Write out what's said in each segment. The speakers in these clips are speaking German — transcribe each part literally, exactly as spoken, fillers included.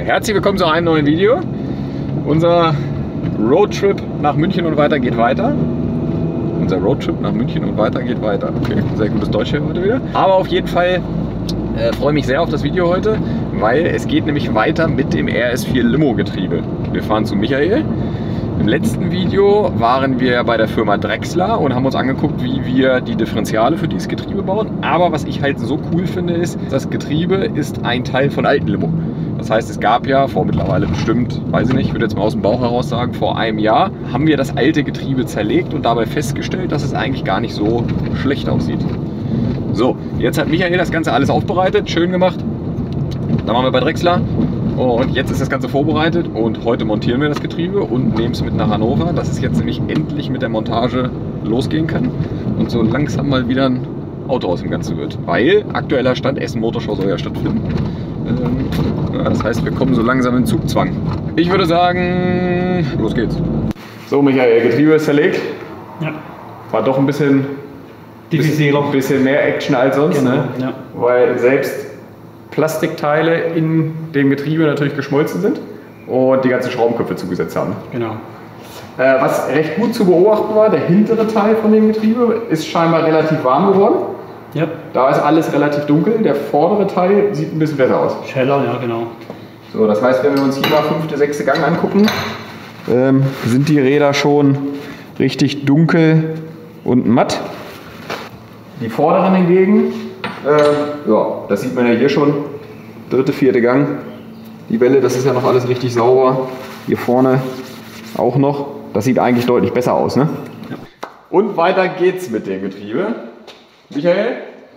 Herzlich willkommen zu einem neuen Video. Unser Roadtrip nach München und weiter geht weiter. Unser Roadtrip nach München und weiter geht weiter. Okay, sehr gutes Deutsch hier heute wieder. Aber auf jeden Fall äh, freue mich sehr auf das Video heute, weil es geht nämlich weiter mit dem R S vier Limo Getriebe. Wir fahren zu Michael. Im letzten Video waren wir bei der Firma Drechsler und haben uns angeguckt, wie wir die Differentiale für dieses Getriebe bauen. Aber was ich halt so cool finde, ist, das Getriebe ist ein Teil von alten Limo. Das heißt, es gab ja vor mittlerweile bestimmt, weiß ich nicht, ich würde jetzt mal aus dem Bauch heraus sagen, vor einem Jahr haben wir das alte Getriebe zerlegt und dabei festgestellt, dass es eigentlich gar nicht so schlecht aussieht. So, jetzt hat Michael das Ganze alles aufbereitet, schön gemacht. Dann waren wir bei Drechsler. Und jetzt ist das Ganze vorbereitet und heute montieren wir das Getriebe und nehmen es mit nach Hannover, dass es jetzt nämlich endlich mit der Montage losgehen kann und so langsam mal wieder ein Auto aus dem Ganzen wird. Weil aktueller Stand Essen Motorshow soll ja stattfinden. Ähm, ja, das heißt, wir kommen so langsam in Zugzwang. Ich würde sagen, los geht's. So Michael, Getriebe ist zerlegt. Ja. War doch ein bisschen, bisschen, bisschen mehr Action als sonst, genau, ne? Ja. Weil selbst Plastikteile in dem Getriebe natürlich geschmolzen sind und die ganzen Schraubenköpfe zugesetzt haben. Genau. Äh, was recht gut zu beobachten war, der hintere Teil von dem Getriebe ist scheinbar relativ warm geworden. Ja. Da ist alles relativ dunkel. Der vordere Teil sieht ein bisschen besser aus. Scheller, ja genau. So, das heißt, wenn wir uns hier mal fünfte, sechste Gang angucken, ähm, sind die Räder schon richtig dunkel und matt. Die vorderen hingegen, Äh, ja, das sieht man ja hier schon, dritte, vierte Gang. Die Welle, das ist ja noch alles richtig sauber. Hier vorne auch noch. Das sieht eigentlich deutlich besser aus, ne? Ja. Und weiter geht's mit dem Getriebe. Michael,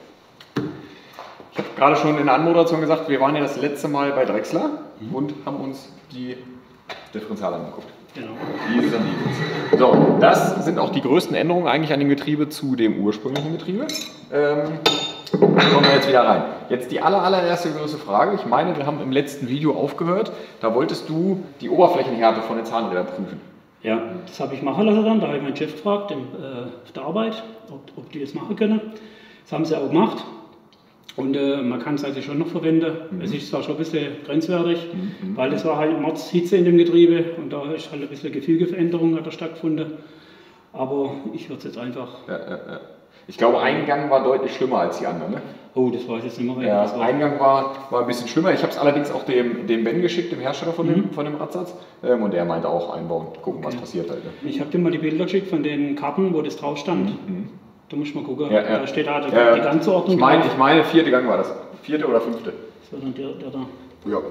ich habe gerade schon in der Anmoderation gesagt, wir waren ja das letzte Mal bei Drechsler mhm. und haben uns die Differentiale angeguckt. Genau. Die sind die. So, das sind auch die größten Änderungen eigentlich an dem Getriebe zu dem ursprünglichen Getriebe. Ähm, Kommen wir jetzt wieder rein. Jetzt die aller, allererste große Frage. Ich meine, wir haben im letzten Video aufgehört. Da wolltest du die Oberflächenhärte von den Zahnrädern prüfen. Ja, das habe ich machen lassen dann. Da habe ich meinen Chef gefragt im, äh, auf der Arbeit, ob, ob die das machen können. Das haben sie auch gemacht. Und äh, man kann es also schon noch verwenden. Mhm. Es ist zwar schon ein bisschen grenzwertig, mhm. weil es war halt Mordshitze in dem Getriebe und da ist halt ein bisschen Gefügeveränderung hat da stattgefunden. Aber ich würde es jetzt einfach... Ja, ja, ja. Ich glaube, ein Gang war deutlich schlimmer als die anderen. Ne? Oh, das weiß ich jetzt nicht mehr. Ja, das war ein Gang war, war ein bisschen schlimmer. Ich habe es allerdings auch dem, dem Ben geschickt, dem Hersteller von, mhm. dem, von dem Radsatz. Ähm, und der meinte auch einbauen, gucken, okay. was passiert halt. Ne? Ich habe dir mal die Bilder geschickt von den Karten, wo das drauf stand. Mhm. Da muss ich mal gucken. Ja, ja. Da steht da die, ja, die Gangordnung. Ich meine, ich meine, vierte Gang war das. Vierte oder fünfte. Das war dann der, der da. Ja.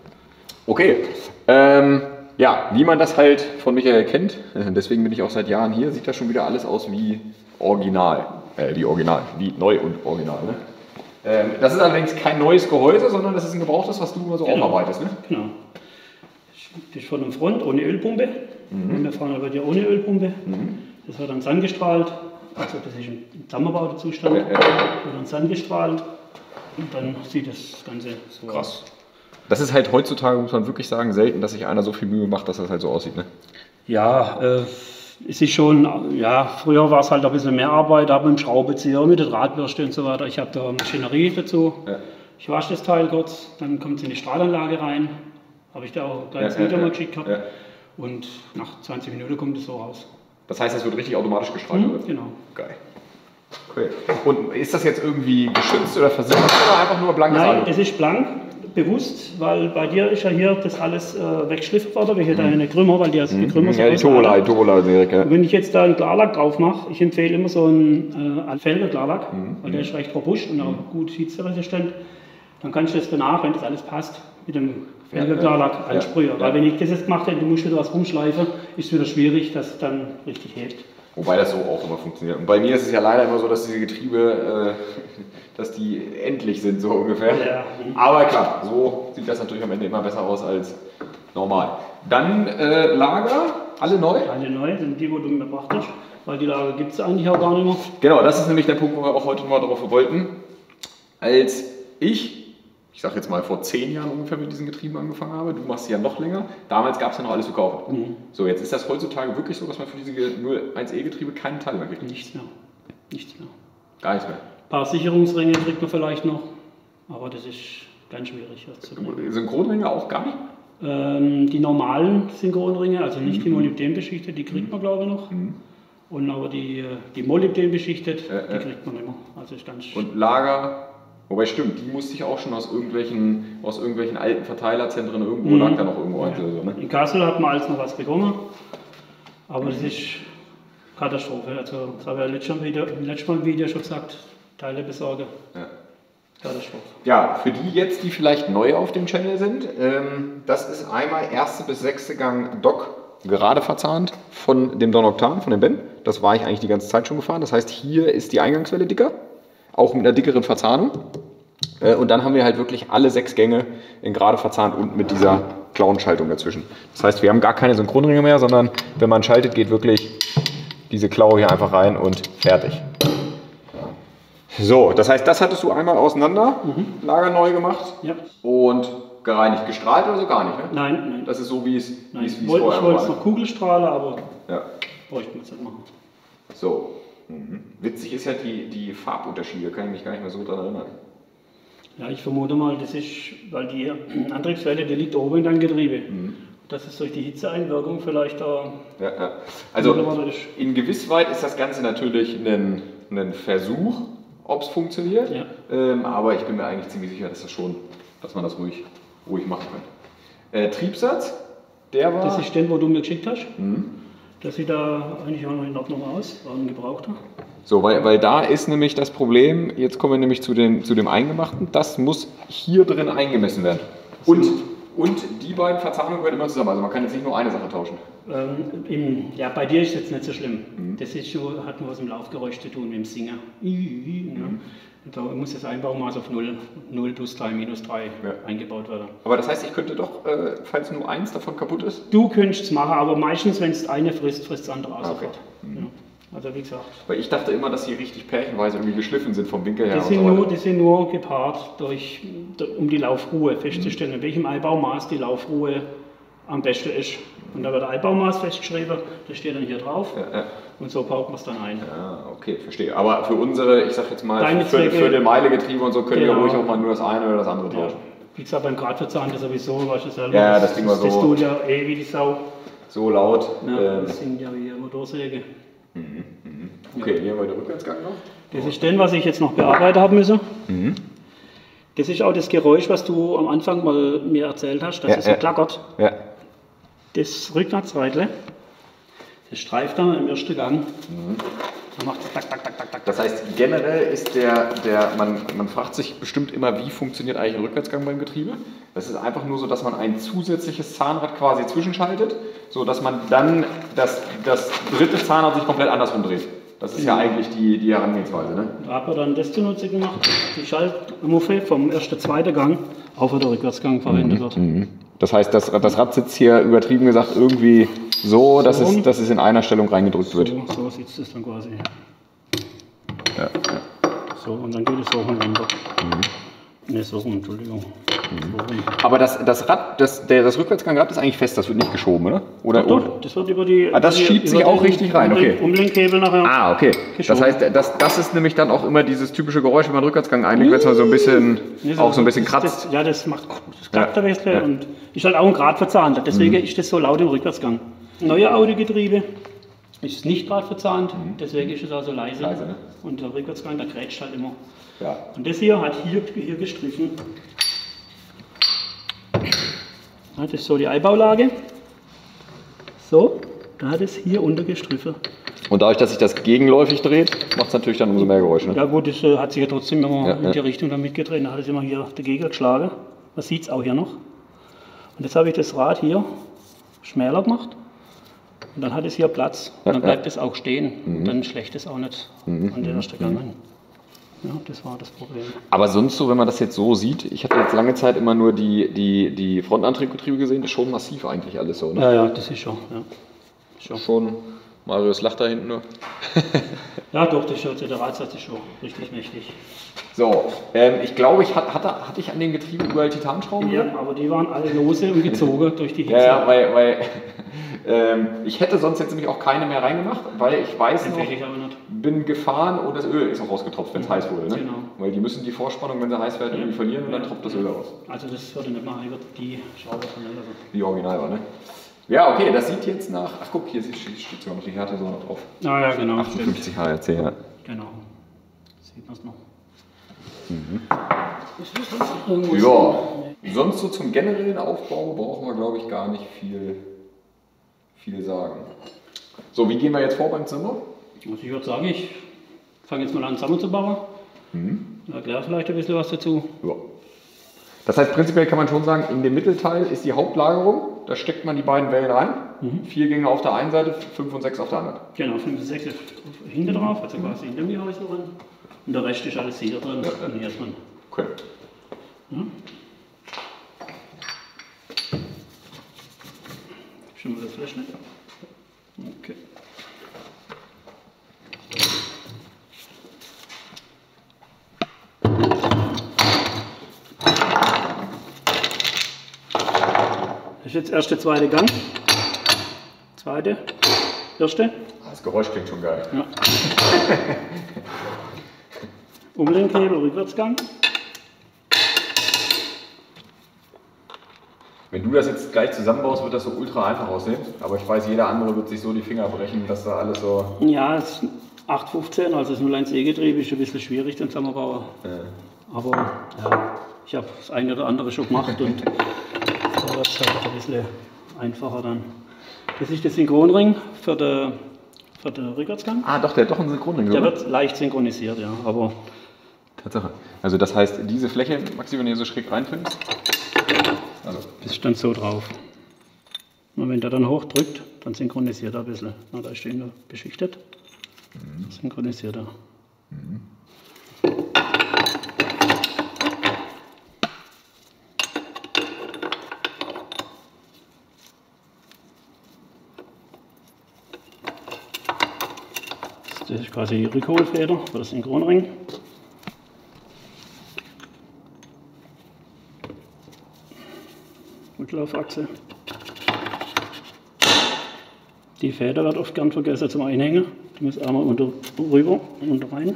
Okay. Ähm, ja, wie man das halt von Michael kennt, deswegen bin ich auch seit Jahren hier, sieht das schon wieder alles aus wie original. Äh, wie original, wie neu und original. Ne? Ähm, das ist allerdings kein neues Gehäuse, sondern das ist ein gebrauchtes, was du immer so genau. aufarbeitest. Ne? Genau. Das ist von dem Front ohne Ölpumpe. Mhm. Und wir fahren aber ja ohne Ölpumpe. Mhm. Das wird dann sandgestrahlt. Also das ist ein zusammengebauter Zustand. Ja, ja. Wird dann sandgestrahlt. Und dann sieht das Ganze so krass aus. Das ist halt heutzutage, muss man wirklich sagen, selten, dass sich einer so viel Mühe macht, dass das halt so aussieht. Ne? Ja, äh, es ist schon, ja, früher war es halt ein bisschen mehr Arbeit, aber mit dem Schraubenzieher, mit der Drahtbürste und so weiter. Ich habe da Maschinerie dazu. Ja. Ich wasche das Teil kurz, dann kommt es in die Strahlanlage rein. Habe ich da auch gleich das ja, Video ja, mal geschickt gehabt. Ja. Und nach zwanzig Minuten kommt es so raus. Das heißt, es wird richtig automatisch gestrahlt? Mhm, genau. Geil. Okay. Und ist das jetzt irgendwie geschützt oder versichert oder einfach nur blankes Nein, Alu? Es ist blank. Bewusst, weil bei dir ist ja hier das alles äh, weggeschliffen worden, welche mhm. deine Krümmer, weil die hast die Krümmer mhm. so ja, die Tola, die Tola direkt, ja. Wenn ich jetzt da einen Klarlack drauf mache, ich empfehle immer so einen äh, Felder Klarlack, mhm. weil der ist recht robust und auch gut hitzeresistent. Dann kannst du das danach, wenn das alles passt, mit dem Felder Klarlack ja, ansprühen. Ja, weil ja. wenn ich das jetzt gemacht hätte, du musst wieder was rumschleifen, ist es wieder schwierig, dass es dann richtig hebt. Wobei das so auch immer funktioniert. Und bei mir ist es ja leider immer so, dass diese Getriebe, äh, dass die endlich sind, so ungefähr. Ja. Aber klar, so sieht das natürlich am Ende immer besser aus als normal. Dann äh, Lager, alle neu? Alle neu, sind die, wo du mir gebracht hast. Weil die Lager gibt es eigentlich auch gar nicht mehr. Genau, das ist nämlich der Punkt, wo wir auch heute mal drauf wollten. Als ich, ich sag jetzt mal vor zehn Jahren ungefähr mit diesen Getrieben angefangen habe, du machst sie ja noch länger, damals gab es ja noch alles zu kaufen. Mhm. So, jetzt ist das heutzutage wirklich so, dass man für diese null eins E Getriebe keinen Teil mehr kriegt? Nichts mehr. Nichts mehr. Gar nichts mehr. Ein paar Sicherungsringe kriegt man vielleicht noch, aber das ist ganz schwierig. Synchronringe auch gar nicht? Ähm, die normalen Synchronringe, also nicht mhm. die Molybden beschichtet, die kriegt man glaube ich noch. Mhm. Und aber die, die Molybden beschichtet, äh, die kriegt man immer. Also ist ganz und Lager, wobei stimmt, die musste ich auch schon aus irgendwelchen, aus irgendwelchen alten Verteilerzentren irgendwo, mhm. lag da noch irgendwo ja. eins oder so. Ne? In Kassel hat man alles noch was bekommen, aber mhm. das ist Katastrophe. Also das habe ich ja letztes Mal Video, letztes Mal im Video schon gesagt, Teile besorgen. Ja. Katastrophe. Ja, für die jetzt, die vielleicht neu auf dem Channel sind, ähm, das ist einmal erste bis sechste Gang Dock, gerade verzahnt von dem Don Octan, von dem Ben. Das war ich eigentlich die ganze Zeit schon gefahren. Das heißt, hier ist die Eingangswelle dicker, auch mit einer dickeren Verzahnung. Äh, und dann haben wir halt wirklich alle sechs Gänge in gerade verzahnt und mit dieser Klauenschaltung dazwischen. Das heißt, wir haben gar keine Synchronringe mehr, sondern wenn man schaltet, geht wirklich diese Klaue hier einfach rein und fertig. So, das heißt, das hattest du einmal auseinander, mhm. Lager neu gemacht ja. und gereinigt, gestrahlt oder so gar nicht, ne? Nein, nein. Das ist so, wie es, nein. wie es, wie ich wollte es vorher war. Ich wollte es noch Kugelstrahler, aber ja. bräuchte man jetzt nicht machen. So, mhm. Witzig ist ja die, die Farbunterschiede, kann ich mich gar nicht mehr so dran erinnern. Ja, ich vermute mal, das ist, weil die Antriebswelle, die liegt oben in deinem Getriebe. Mhm. Das ist durch die Hitzeeinwirkung vielleicht da. Ja, ja. Also in gewiss weit ist das Ganze natürlich ein, ein Versuch, ob es funktioniert. Ja. Ähm, aber ich bin mir eigentlich ziemlich sicher, dass das schon, dass man das ruhig, ruhig machen kann. Äh, Triebsatz, der war. Das ist der, wo du mir geschickt hast. Mhm. Das sieht da eigentlich auch noch in Ordnung aus, war ein gebrauchter. So, weil, weil da ist nämlich das Problem, jetzt kommen wir nämlich zu, den, zu dem Eingemachten, das muss hier drin eingemessen werden. Und, und die beiden Verzahnungen gehören immer zusammen, also man kann jetzt nicht nur eine Sache tauschen. Ähm, im, ja, bei dir ist es jetzt nicht so schlimm. Mhm. Das ist schon, hat nur was im Laufgeräusch zu tun, mit dem Singer. Mhm. Da muss das Einbaumaß auf null, null plus drei, minus drei ja. eingebaut werden. Aber das heißt, ich könnte doch, äh, falls nur eins davon kaputt ist? Du könntest es machen, aber meistens, wenn es eine frisst, frisst das andere auch sofort. Okay. Mhm. Ja. Also wie gesagt. Weil ich dachte immer, dass sie richtig pärchenweise irgendwie geschliffen sind vom Winkel her. Die sind, und so nur, die sind nur gepaart, durch, um die Laufruhe festzustellen, mhm. in welchem Einbaumaß die Laufruhe am besten ist. Und da wird Einbaumaß festgeschrieben, das steht dann hier drauf. Ja, ja. Und so baut man es dann ein. Ja, okay, verstehe. Aber für unsere, ich sag jetzt mal, Deine für, für den Meilegetriebe und so können genau. wir ruhig auch mal nur das eine oder das andere tauschen. Ja. Wie gesagt, beim Gradverzahn sowieso, weißt du selber. Ja, das Ding war so. Das tut ja eh wie die Sau. So laut. Ja, ähm. Das sind ja wie Motorsäge. Mhm, mhm. Okay, ja. Hier haben wir den Rückwärtsgang noch. Das ist den, was ich jetzt noch bearbeitet haben müssen. Mhm. Das ist auch das Geräusch, was du am Anfang mal mir erzählt hast, dass ja, es so ja. klackert. Ja. Das Rückwärtsreitle, das streift dann im ersten Gang. Mhm. Dann macht es tak, tak, tak, tak, tak. Das heißt, generell ist der, der man, man fragt sich bestimmt immer, wie funktioniert eigentlich ein Rückwärtsgang beim Getriebe. Das ist einfach nur so, dass man ein zusätzliches Zahnrad quasi zwischenschaltet, so dass man dann das, das dritte Zahnrad sich komplett andersrum dreht. Das ist ja, ja eigentlich die, die Herangehensweise. Ne? Da hat man dann das zunutze gemacht, die Schaltmuffe vom ersten, zweiten Gang auf der Rückwärtsgang verwendet wird. Mhm. Das heißt, das, das Rad sitzt hier übertrieben gesagt irgendwie so, dass, so es, dass es in einer Stellung reingedrückt wird. So, so sitzt es dann quasi. Ja. So, und dann geht es so rum runter. Mhm. Ne, so rum, Entschuldigung. Mhm. So rum. Aber das, das Rad, das, der, das Rückwärtsgangrad ist eigentlich fest, das wird nicht geschoben, oder? Oder doch, doch, das wird über die. Ah, das über schiebt die, sich auch den, richtig rein, okay. Umlenkhebel nachher. Ah, okay. Geschoben. Das heißt, das, das ist nämlich dann auch immer dieses typische Geräusch, wenn man Rückwärtsgang einlegt, wenn es mal so ein bisschen, nee, so, auch so ein bisschen kratzt. Das, ja, das macht, das klappt ja. ein bisschen ja. Und ist halt auch ein Grad verzahnt. Deswegen mhm. ist das so laut im Rückwärtsgang. Neue Audi-Getriebe ist nicht Grad verzahnt, mhm. deswegen ist es auch so leise. leise ne? Und der Rückwärtsgang, der grätscht halt immer. Ja. Und das hier hat hier, hier gestriffen. Das ist so die Einbaulage. So, da hat es hier untergestriffen. Und dadurch, dass sich das gegenläufig dreht, macht es natürlich dann umso mehr Geräusche. Ne? Ja gut, das äh, hat sich ja trotzdem immer ja, in ja. die Richtung dann mitgedreht. Da hat es immer hier dagegen geschlagen. Man sieht es auch hier noch. Und jetzt habe ich das Rad hier schmäler gemacht. Und dann hat es hier Platz. Und dann bleibt es ja. auch stehen. Mhm. Und dann schlägt es auch nicht mhm. an der ersten Gang an. Ja, das war das Problem. Aber sonst so, wenn man das jetzt so sieht, ich habe jetzt lange Zeit immer nur die, die, die Frontantriebgetriebe gesehen, das ist schon massiv eigentlich alles so, ne? Ja, ja, das ist schon, ja. Schon, schon, Marius lacht da hinten nur. Ja, doch, das ist, der Radsatz ist schon richtig mächtig. So, ähm, ich glaube, ich hatte, hatte, hatte ich an dem Getriebe überall Titanschrauben? Ja, aber die waren alle lose und gezogen durch die Hitze. Ja, ja, weil, weil ähm, ich hätte sonst jetzt nämlich auch keine mehr reingemacht, weil ich weiß noch, ich aber nicht. bin gefahren und das Öl ist auch rausgetropft, wenn es heiß wurde. Ne? Genau. Weil die müssen die Vorspannung, wenn sie heiß werden, irgendwie verlieren und dann tropft das Öl raus. Also das würde nicht machen, ich würde die Schraube von der Die Original war, ne? Ja, okay, das sieht jetzt nach, ach guck, hier steht, steht sogar noch die Härte so noch drauf. Ah ja, genau. achtundfünfzig H R C, ja. Genau. Sieht man es noch. Mhm. Irgendwo Ja, sonst so zum generellen Aufbau brauchen wir, glaube ich, gar nicht viel, viel sagen. So, wie gehen wir jetzt vor beim Zimmer? Also ich würde sagen, ich fange jetzt mal an zusammenzubauen. Mhm. Erkläre vielleicht ein bisschen was dazu. Ja. Das heißt, prinzipiell kann man schon sagen, in dem Mittelteil ist die Hauptlagerung. Da steckt man die beiden Wellen rein. Mhm. Vier Gänge auf der einen Seite, fünf und sechs auf der anderen. Genau, fünf und sechs ist hinten drauf, also quasi hinter mir Häuser drin. Und der Rest ist alles hier drin ja, und hier drin. Okay. Ja. Schon mal das Fleisch nicht? Okay. Das ist jetzt erste, zweite Gang. Zweite, erste. Das Geräusch klingt schon geil. Ja. Umlenkhebel, Rückwärtsgang. Wenn du das jetzt gleich zusammenbaust, wird das so ultra einfach aussehen. Aber ich weiß, jeder andere wird sich so die Finger brechen, dass da alles so... Ja, es ist acht fünfzehn, also das null eins E-Getriebe ist ein bisschen schwierig zum Zusammenbauen. Ja. Aber ja, ich habe das eine oder andere schon gemacht und da wird es halt ein bisschen einfacher dann. Das ist der Synchronring für den, für den Rückwärtsgang. Ah doch, der hat doch einen Synchronring, Der oder? Wird leicht synchronisiert, ja. Aber Tatsache. Also das heißt, diese Fläche, Maxi, wenn ihr so schräg reinfindest, also. Das ist dann so drauf. Und wenn der dann hochdrückt, dann synchronisiert er ein bisschen. Na, da ist der beschichtet. Mhm. Synchronisiert er. Mhm. Das ist quasi die Rückholfeder für das Synchronring. Laufachse. Die Feder wird oft gern vergessen zum Einhängen. Die muss einmal unter, rüber und rein.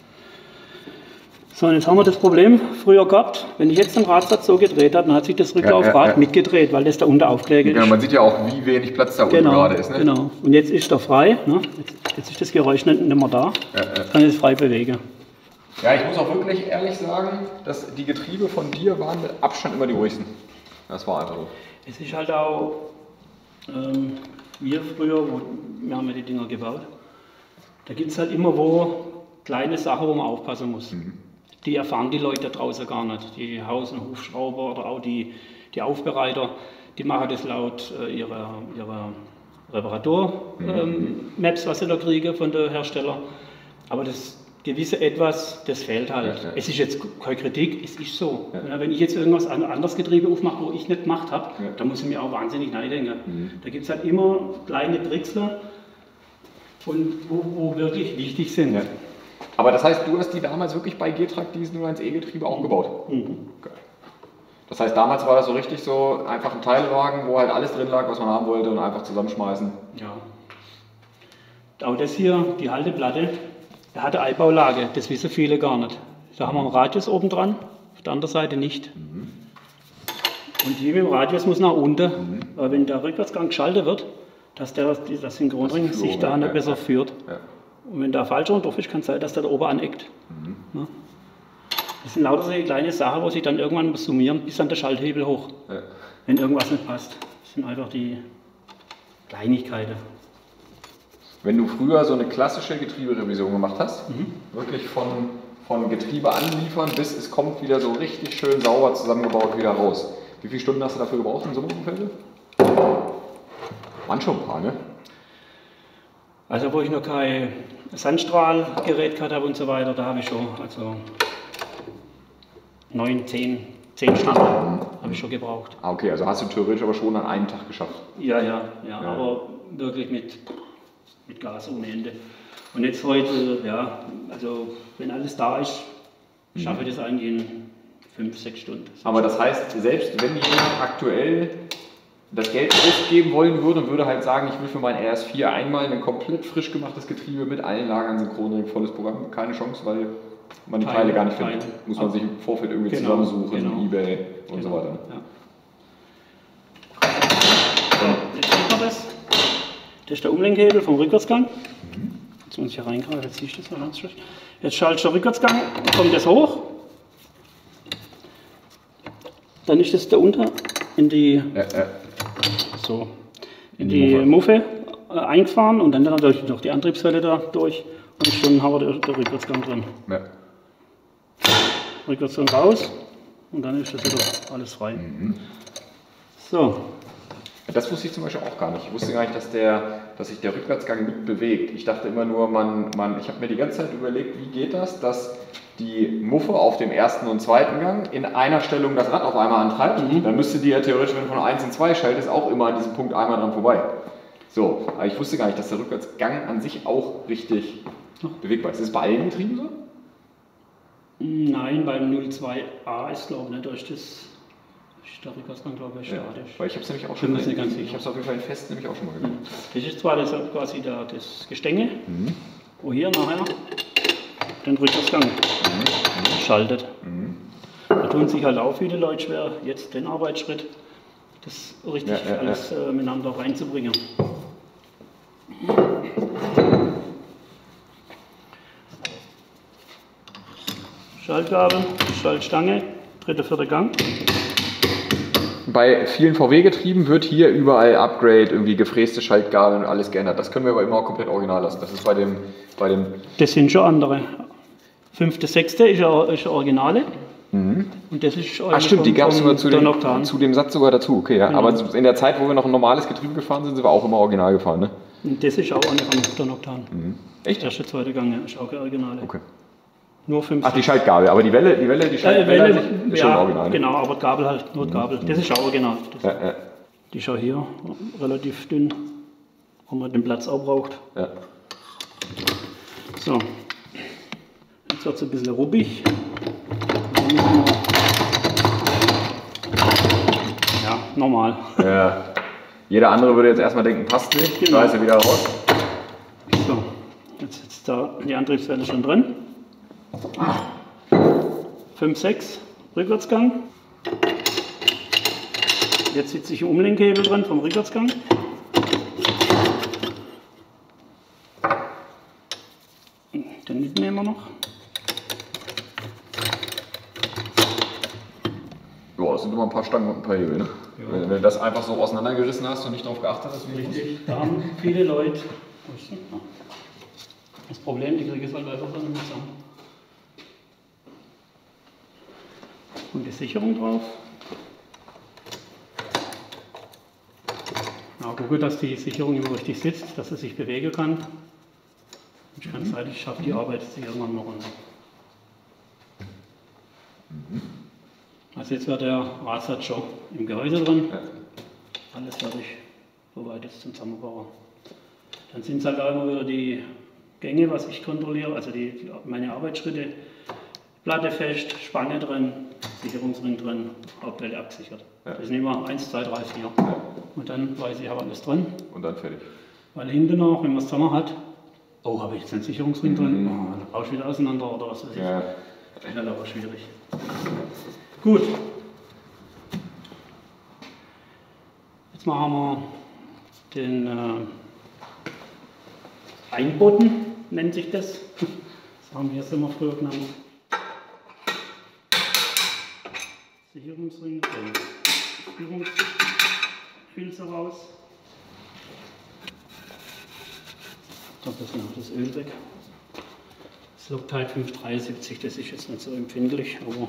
So, und jetzt haben wir das Problem früher gehabt, wenn ich jetzt den Radsatz so gedreht habe, dann hat sich das Rücklaufrad ja, ja, ja. mitgedreht, weil das da unten aufgelegt ja, ist. Man sieht ja auch, wie wenig Platz da unten genau, gerade ist. Ne? Genau, und jetzt ist er frei. Ne? Jetzt, jetzt ist das Geräusch nicht mehr da. Ja, ja. Kann ich es frei bewegen. Ja, ich muss auch wirklich ehrlich sagen, dass die Getriebe von dir waren mit Abstand immer die ruhigsten. Das war einfach so. Es ist halt auch, ähm, wir früher, wo, wir haben ja die Dinger gebaut, da gibt es halt immer wo kleine Sachen, wo man aufpassen muss. Mhm. Die erfahren die Leute draußen gar nicht. Die Haus- und Hofschrauber oder auch die, die Aufbereiter, die machen das laut äh, ihrer, ihrer Reparatur-Maps, ähm, was sie da kriegen von den Herstellern. Aber das gewisse Etwas, das fehlt halt. Ja, ja. Es ist jetzt keine Kritik, es ist so. Ja. Wenn ich jetzt irgendwas anderes Getriebe aufmache, wo ich nicht gemacht habe, ja. dann muss ich mir auch wahnsinnig neidenken. Mhm. Da gibt es halt immer kleine Tricksler, und wo, wo wirklich wichtig sind. Ja. Aber das heißt, du hast die damals wirklich bei Getrag diesen null eins E-Getriebe auch gebaut? Mhm. Okay. Das heißt, damals war das so richtig so einfach ein Teilwagen, wo halt alles drin lag, was man haben wollte, und einfach zusammenschmeißen? Ja. Auch das hier, die Halteplatte, der hatte Einbaulage, das wissen viele gar nicht. Da haben wir einen Radius oben dran, auf der anderen Seite nicht. Mhm. Und hier mit dem Radius muss nach unten, mhm. weil wenn der Rückwärtsgang geschaltet wird, dass der das Synchronring das sich da nicht ja, besser ja. führt. Ja. Und wenn der falsch drauf ist, kann es sein, dass der da oben aneckt. Mhm. Ja. Das sind lauter solche kleine Sachen, wo sich dann irgendwann summieren, bis an der Schalthebel hoch, ja. wenn irgendwas nicht passt. Das sind einfach die Kleinigkeiten. Wenn du früher so eine klassische Getrieberevision gemacht hast, mhm. wirklich von, von Getriebe anliefern, bis es kommt wieder so richtig schön sauber zusammengebaut wieder raus. Wie viele Stunden hast du dafür gebraucht in Sommerumfelde? Waren schon ein paar, ne? Also wo ich noch kein Sandstrahlgerät gehabt habe und so weiter, da habe ich schon also neun, zehn, zehn Stunden mhm. habe ich schon gebraucht. Ah, okay, also hast du theoretisch aber schon an einem Tag geschafft? Ja, ja, ja, ja. Aber wirklich mit mit Gas ohne Ende. Und jetzt heute, ja, also wenn alles da ist, schaffe ich das eigentlich in fünf, sechs Stunden. Aber das heißt, selbst wenn jemand aktuell das Geld ausgeben wollen würde und würde halt sagen, ich will für mein R S vier einmal ein komplett frisch gemachtes Getriebe mit allen Lagern, Synchronring, volles Programm, keine Chance, weil man die Teile, Teile gar nicht findet. Teile. Muss man sich im Vorfeld irgendwie genau, zusammensuchen, genau. eBay und genau. so weiter. Ja. So, jetzt sieht man das. Das ist der Umlenkhebel vom Rückwärtsgang. Mhm. Jetzt muss ich hier reingreifen, jetzt siehst du das mal ganz schlecht. Jetzt schaltet der Rückwärtsgang, kommt das hoch. Dann ist das da unten in die, ja, ja. So, in, in die, die Muffe, Muffe äh, eingefahren und dann natürlich noch die Antriebswelle da durch und schon haben wir der, der Rückwärtsgang drin. Ja. Rückwärtsgang raus und dann ist das wieder alles frei. Mhm. So. Das wusste ich zum Beispiel auch gar nicht. Ich wusste gar nicht, dass, der, dass sich der Rückwärtsgang mit bewegt. Ich dachte immer nur, man, man, ich habe mir die ganze Zeit überlegt, wie geht das, dass die Muffe auf dem ersten und zweiten Gang in einer Stellung das Rad auf einmal antreibt. Mhm. Dann müsste die ja theoretisch, wenn du von eins in zwei schaltest, auch immer an diesem Punkt einmal dran vorbei. So, aber ich wusste gar nicht, dass der Rückwärtsgang an sich auch richtig bewegbar ist. Ist das bei allen Getrieben so? Nein, beim null zwei A ist glaube ich nicht durch das. Der Rückwärtsgang, glaube ich, ja, statisch. Weil ich habe es nämlich auch schon mal, ich, ich habe es auf jeden Fall in Fest nämlich auch schon mal gehört. Das ist zwar das, quasi der, das Gestänge, mhm. wo hier nachher den Rückwärtsgang mhm. schaltet. Mhm. Da tun sich halt auch viele Leute schwer, jetzt den Arbeitsschritt, das richtig ja, ja, alles ja. Äh, miteinander reinzubringen. Schaltgabel, Schaltstange, dritter, vierter Gang. Bei vielen V W-Getrieben wird hier überall Upgrade, irgendwie gefräste Schaltgabeln und alles geändert. Das können wir aber immer auch komplett original lassen. Das ist bei dem... Bei dem das sind schon andere. Fünfte, sechste ist ja ist Originale. Mhm. Und das ist Ach stimmt, die gab es sogar zu dem, zu dem Satz sogar dazu. Okay, ja. Genau. Aber in der Zeit, wo wir noch ein normales Getriebe gefahren sind, sind wir auch immer original gefahren, ne? Und das ist auch eine von Donoktan. Mhm. Echt? Erste, zweite Gang, ja, ist auch Originale. Okay. Nur fünf. Ach, die Schaltgabel, aber die Welle, die Welle, die Schaltwelle äh, Welle, ist ja, schon original. Ne? Genau, aber Gabel halt, nur Gabel. Das ist auch original. Das, ja, ja. Die ist auch hier relativ dünn, wo man den Platz auch braucht. Ja. So, jetzt wird es ein bisschen ruppig. Ja, normal. Ja. Jeder andere würde jetzt erstmal denken, passt nicht, genau. Da ist er wieder raus. So, jetzt ist da die Antriebswelle schon drin. fünf, sechs, Rückwärtsgang. Jetzt sitzt sich ein Umlenkhebel drin vom Rückwärtsgang. Den mitnehmen wir noch. Ja, das sind immer ein paar Stangen und ein paar Hebel. Ne? Ja. Wenn, wenn du das einfach so auseinandergerissen hast und nicht darauf geachtet hast, wie richtig. Da haben viele Leute. Das Problem, die kriegen es halt einfach so nicht zusammen. Und die Sicherung drauf. Ja, gucke, dass die Sicherung immer richtig sitzt, dass sie sich bewegen kann. Und ich kann sagen, ich schaffe die Arbeit jetzt irgendwann mal runter. Also jetzt wird der Radsatz schon im Gehäuse drin. Alles fertig, soweit ist zum Zusammenbauen. Dann sind es halt auch immer wieder die Gänge, was ich kontrolliere, also die, meine Arbeitsschritte. Platte fest, Spange drin, Sicherungsring drin, Hauptwelle abgesichert. Ja. Das sind immer eins, zwei, drei, vier. Ja. Und dann weiß ich, ich habe alles drin. Und dann fertig. Weil hinten noch, wenn man es zusammen hat, oh, habe ich jetzt einen Sicherungsring mhm. drin, oh, dann brauche ich wieder auseinander oder was weiß ich. Ja. Das ist halt aber schwierig. Gut. Jetzt machen wir den äh, Einbotten, nennt sich das. Das haben wir jetzt immer früher genannt. Sicherungsring, Führungshülse raus. Da ist noch das Öl weg. Das Loctite fünf dreiundsiebzig, das ist jetzt nicht so empfindlich, aber.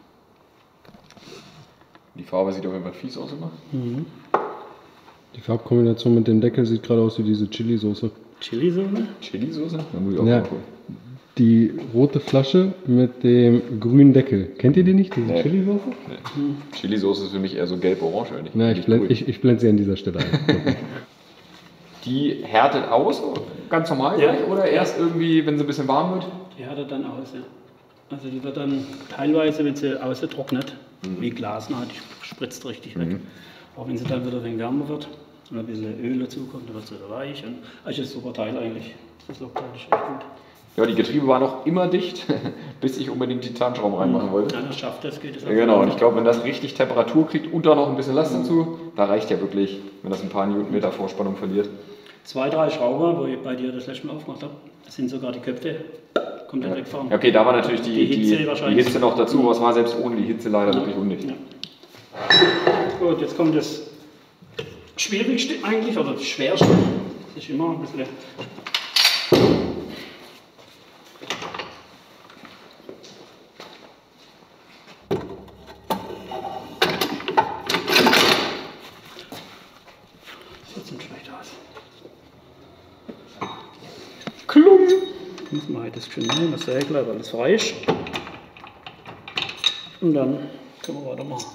Die Farbe sieht auf jeden Fall fies aus immer. Mhm. Die Farbkombination mit dem Deckel sieht gerade aus wie diese Chili-Soße. Chili-Soße? Chili-Soße? Da muss ich auch ja. mal gucken. Die rote Flasche mit dem grünen Deckel. Kennt ihr die nicht, diese nee. Chili-Soße? Nee. Hm. Chili-Soße ist für mich eher so gelb-orange. Na, ich blende ich, ich blend sie an dieser Stelle ein. Die härtet aus, ganz normal, Ja. gleich, oder erst irgendwie, wenn sie ein bisschen warm wird? Die härtet dann aus, ja. Also die wird dann teilweise, wenn sie ausgetrocknet, mhm. wie Glasnaht, die spritzt richtig weg. Mhm. Aber wenn sie dann wieder ein wenig wärmer wird und ein bisschen Öl dazukommt, dann wird sie wieder weich. Und also ist ein super Teil eigentlich. Das lockt eigentlich echt gut. Ja, die Getriebe waren auch immer dicht, bis ich unbedingt Titanschrauben reinmachen wollte. Ja, das schafft das, geht es. Ja, genau, und ich glaube, wenn das richtig Temperatur kriegt und da noch ein bisschen Last dazu, da reicht ja wirklich, wenn das ein paar Newtonmeter Vorspannung verliert. Zwei, drei Schrauber, wo ich bei dir das letzte Mal aufgemacht habe, das sind sogar die Köpfe komplett ja. weggefahren. Okay, da war natürlich die, die, Hitze, die, die Hitze noch dazu, aber es war selbst ohne die Hitze leider ja. wirklich undicht. Ja. Gut, jetzt kommt das Schwierigste eigentlich, oder das Schwerste. Das ist immer ein bisschen. Das sieht schlecht aus. Klum! Muss man halt das schön nehmen, das Sägler, weil alles frei ist. Und dann können wir weitermachen.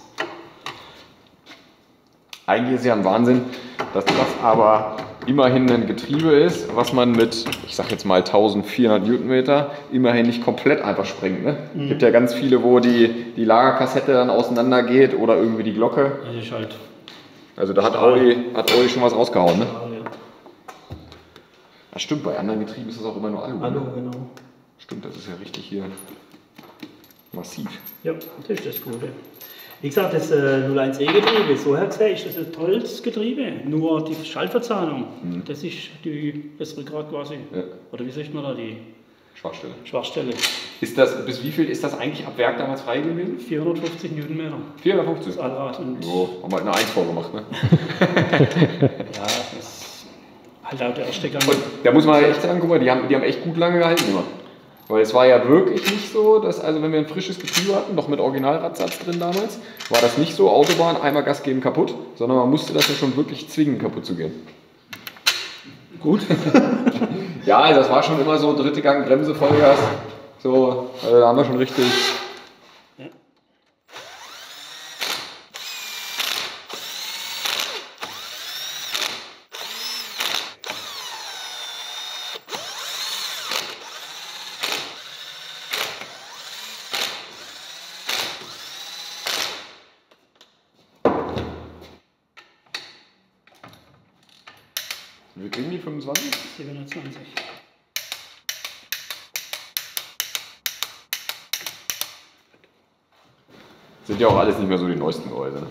Eigentlich ist ja ein Wahnsinn, dass das aber immerhin ein Getriebe ist, was man mit, ich sag jetzt mal eintausendvierhundert Newtonmeter, immerhin nicht komplett einfach sprengt. Ne? Es mhm. gibt ja ganz viele, wo die, die Lagerkassette dann auseinander geht oder irgendwie die Glocke. Das ist halt also da hat Audi, hat Audi schon was rausgehauen. Ne? Stahl, ja. Das stimmt, bei anderen Getrieben ist das auch immer nur Alu. Alu, ne? genau. Stimmt, das ist ja richtig hier massiv. Ja, das ist das Gute. Wie gesagt, das äh, null eins E-Getriebe, so her gesehen ist das ein tolles Getriebe. Nur die Schaltverzahnung, mhm. das ist die bessere Grad quasi. Ja. Oder wie sagt man da, die Schwachstelle. Schwachstelle. Ist das, bis wie viel ist das eigentlich ab Werk damals frei gewesen? vierhundertfünfzig Newtonmeter. vierhundertfünfzig? Das Allrad. Und so, haben wir halt eine eins vorgemacht, ne? Ja, das ist halt auch der erste Gang. Und da muss man echt sagen, guck mal, die haben, die haben echt gut lange gehalten immer. Weil es war ja wirklich nicht so, dass, also wenn wir ein frisches Getriebe hatten, noch mit Originalradsatz drin damals, war das nicht so, Autobahn, einmal Gas geben, kaputt, sondern man musste das ja schon wirklich zwingen, kaputt zu gehen. Gut. Ja, also das war schon immer so, dritte Gang, Bremse, Vollgas, so, also da haben wir schon richtig... Ja. Wir kriegen die fünfundzwanzig? siebenhundertzwanzig. Sind ja auch alles nicht mehr so die neuesten Gehäuse. Ne?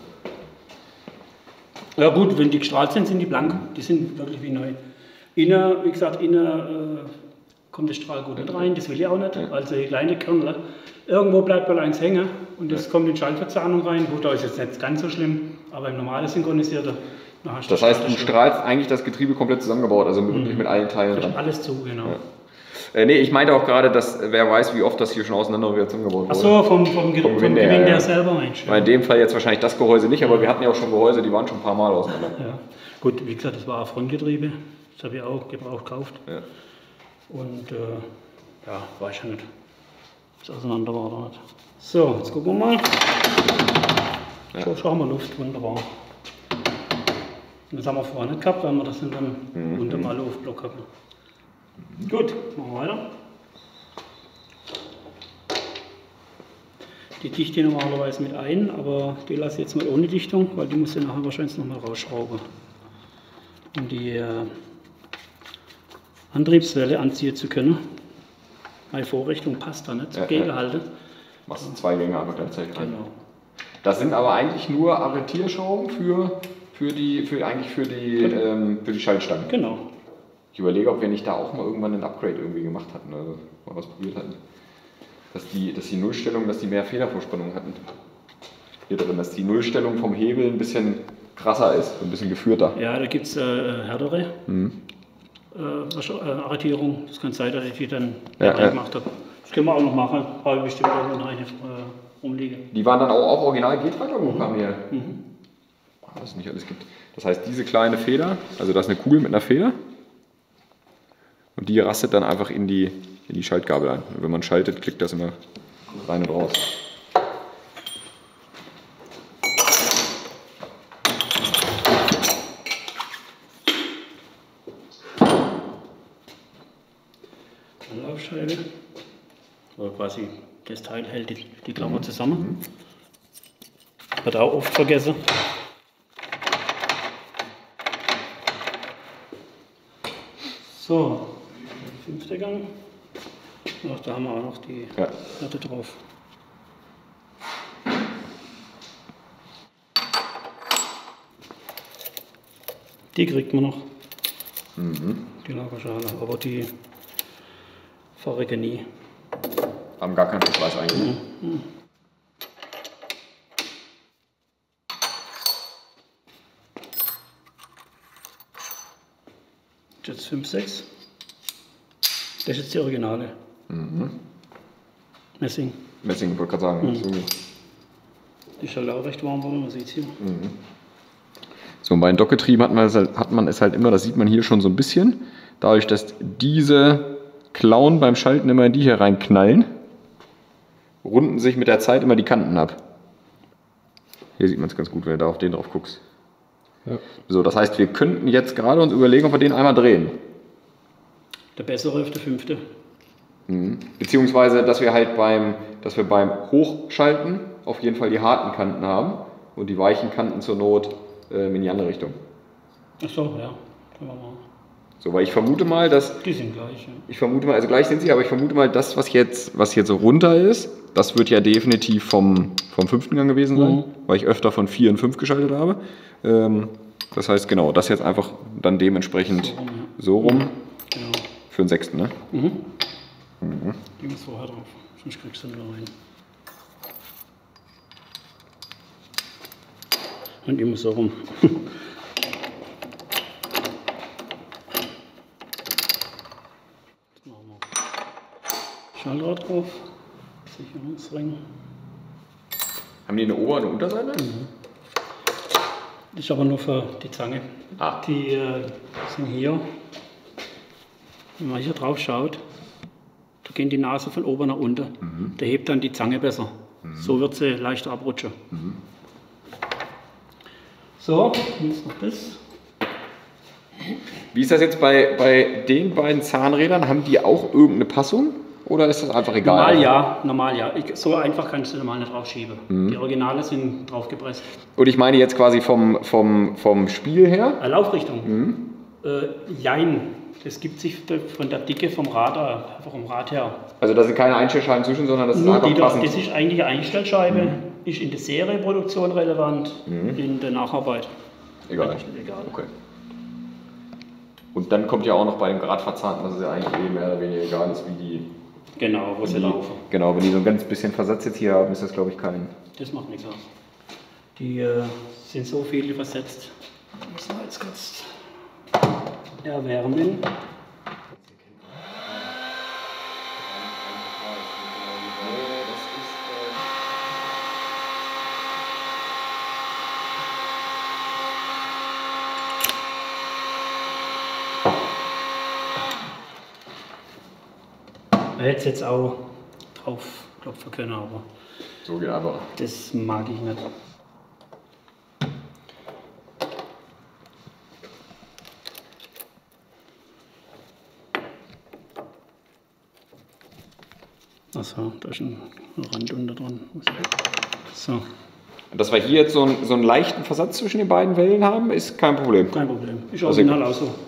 Ja gut, wenn die gestrahlt sind, sind die blank. Die sind wirklich wie neu. Innen, wie gesagt, innen äh, kommt der Strahl gut nicht rein, das will ich auch nicht. Ja. Also die kleine Kernel. Irgendwo bleibt mal eins hängen und das ja. kommt in die Schaltverzahnung rein. Gut, da ist jetzt nicht ganz so schlimm, aber im normalen Synchronisierter. Das heißt, du strahlst eigentlich das Getriebe komplett zusammengebaut, also wirklich mhm. mit allen Teilen dran. Alles zu, genau. Ja. Äh, nee, ich meinte auch gerade, dass wer weiß, wie oft das hier schon auseinander wieder zusammengebaut wurde. Achso, vom, vom, vom Gewinn der, der ja. selber Mensch. Ja. In dem Fall jetzt wahrscheinlich das Gehäuse nicht, aber wir hatten ja auch schon Gehäuse, die waren schon ein paar Mal auseinander. Ja. Gut, wie gesagt, das war ein Frontgetriebe, das habe ich auch gebraucht gekauft. Ja. Und äh, ja, weiß ich ja nicht, ob es auseinander war oder nicht. So, jetzt gucken wir mal. Ja. So, schauen wir Luft, wunderbar. Das haben wir vorher nicht gehabt, weil wir das dann mhm. wunderbar Luftblock hatten. Gut, machen wir weiter. Die dichte ich normalerweise mit ein, aber die lasse ich jetzt mal ohne Dichtung, weil die muss ich nachher wahrscheinlich noch mal rausschrauben. Um die äh, Antriebswelle anziehen zu können. Meine Vorrichtung passt da nicht, so ja, gegenhalten. Ja. Machst du zwei Gänge einfach gleichzeitig rein. Genau. Das sind aber eigentlich nur Arretierschrauben für, für die, für, eigentlich für die, genau. ähm, für die Schaltstangen. Genau. Ich überlege, ob wir nicht da auch mal irgendwann ein Upgrade irgendwie gemacht hatten, also mal was probiert hatten. Dass die, dass die Nullstellung, dass die mehr Federvorspannung hatten. Hier drin, dass die Nullstellung vom Hebel ein bisschen krasser ist, ein bisschen geführter. Ja, da gibt es äh, härtere mhm. äh, Arretierung. Das kann sein, dass ich die dann ja, rein gemacht habe. Das können wir auch noch machen, habe ich bestimmt irgendwo eine äh, rumliegen. Die waren dann auch, auch original G-Traktor, wo mhm. kamen hier? Mhm. Was es nicht alles gibt. Das heißt, diese kleine Feder, also da ist eine Kugel mit einer Feder und die rastet dann einfach in die, in die Schaltgabel ein. Und wenn man schaltet, klickt das immer rein und raus. Anlaufscheibe. Oder quasi das Teil hält die, die Klammer zusammen. Wird auch oft vergessen. So, fünfter Gang. Ach, da haben wir auch noch die Ja. Platte drauf. Die kriegt man noch. Mhm. Die Lagerschale, aber die verrecke nie. Haben gar keinen Verschleiß eigentlich. Mhm. Jetzt fünf, sechs. Das ist jetzt die Originale. Mhm. Messing. Messing, wollte gerade sagen. Mhm. So. Die ist halt auch recht warm, weil man sieht es hier. Mhm. So, und bei den Dockgetrieben hat man, es halt, hat man es halt immer, das sieht man hier schon so ein bisschen, dadurch, dass diese Klauen beim Schalten immer in die hier reinknallen, runden sich mit der Zeit immer die Kanten ab. Hier sieht man es ganz gut, wenn du da auf den drauf guckst. Ja. So, das heißt, wir könnten jetzt gerade uns überlegen, ob wir den einmal drehen. Der bessere auf der fünfte. Mhm. Beziehungsweise, dass wir halt beim, dass wir beim Hochschalten auf jeden Fall die harten Kanten haben und die weichen Kanten zur Not äh, in die andere Richtung. Ach so, ja. Können wir mal. So, weil ich vermute mal, dass Die sind gleich, ja. Ich vermute mal, also gleich sind sie, aber ich vermute mal, das, was jetzt, was jetzt so runter ist, das wird ja definitiv vom, vom fünften Gang gewesen sein, Mhm. weil ich öfter von vier und fünf geschaltet habe. Ähm, das heißt, genau, das jetzt einfach dann dementsprechend So rum, ja. so rum Genau. für den sechsten, ne? Mhm. Die muss vorher drauf, sonst kriegst du nicht rein. Und immer so rum. Jetzt machen wir Schaltrad drauf, Sicherungsring. Haben die eine Ober- und eine Unterseite? Das ist aber nur für die Zange. Ah. Die äh, sind hier. Wenn man hier drauf schaut, da geht die Nase von oben nach unten. Mhm. Der hebt dann die Zange besser. So wird sie leichter abrutschen. Mhm. So, jetzt noch das. Wie ist das jetzt bei, bei den beiden Zahnrädern? Haben die auch irgendeine Passung oder ist das einfach egal? Normal ja, normal ja. Ich, so einfach kannst du normal nicht draufschieben. Die Originale sind draufgepresst. Und ich meine jetzt quasi vom, vom, vom Spiel her? Äh, Laufrichtung? Äh, jein. Das gibt sich von der Dicke vom Rad, äh, einfach vom Rad her. Also da sind keine Einstellscheiben zwischen, sondern das ist Nur einfach die da, passend. das ist eigentlich eine Einstellscheibe, ist in der Serienproduktion relevant, in der Nacharbeit. Egal. Eigentlich nicht egal. Okay. Und dann kommt ja auch noch bei dem Gradverzahnten, dass es ja eigentlich eh mehr oder weniger egal ist, wie die. Genau, wo sie die laufen. Genau, wenn die so ein ganz bisschen Versatz jetzt hier haben, ist das glaube ich kein. Das macht nichts aus. Die äh, sind so viele versetzt. Müssen wir jetzt kurz erwärmen. Man hätte es jetzt auch drauf klopfen können, aber So geht einfach. das mag ich nicht. Achso, da ist ein Rand unter dran. So, Dass wir hier jetzt so einen, so einen leichten Versatz zwischen den beiden Wellen haben, ist kein Problem. kein Problem. Ist Also original auch so.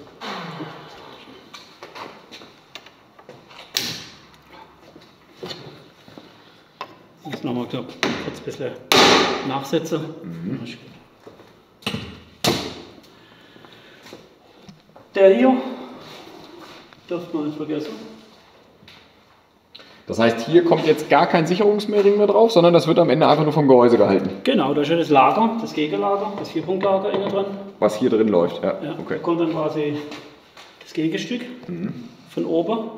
Jetzt nochmal kurz ein bisschen nachsetzen. Mhm. Das ist gut. Der hier dürfte man nicht vergessen. Das heißt, hier kommt jetzt gar kein Sicherungsmehring mehr drauf, sondern das wird am Ende einfach nur vom Gehäuse gehalten. Genau, da ist ja das Lager, das Gegenlager, das Vierpunktlager innen dran. Was hier drin läuft, ja. Ja, Okay. Da kommt dann quasi das Gegenstück von oben.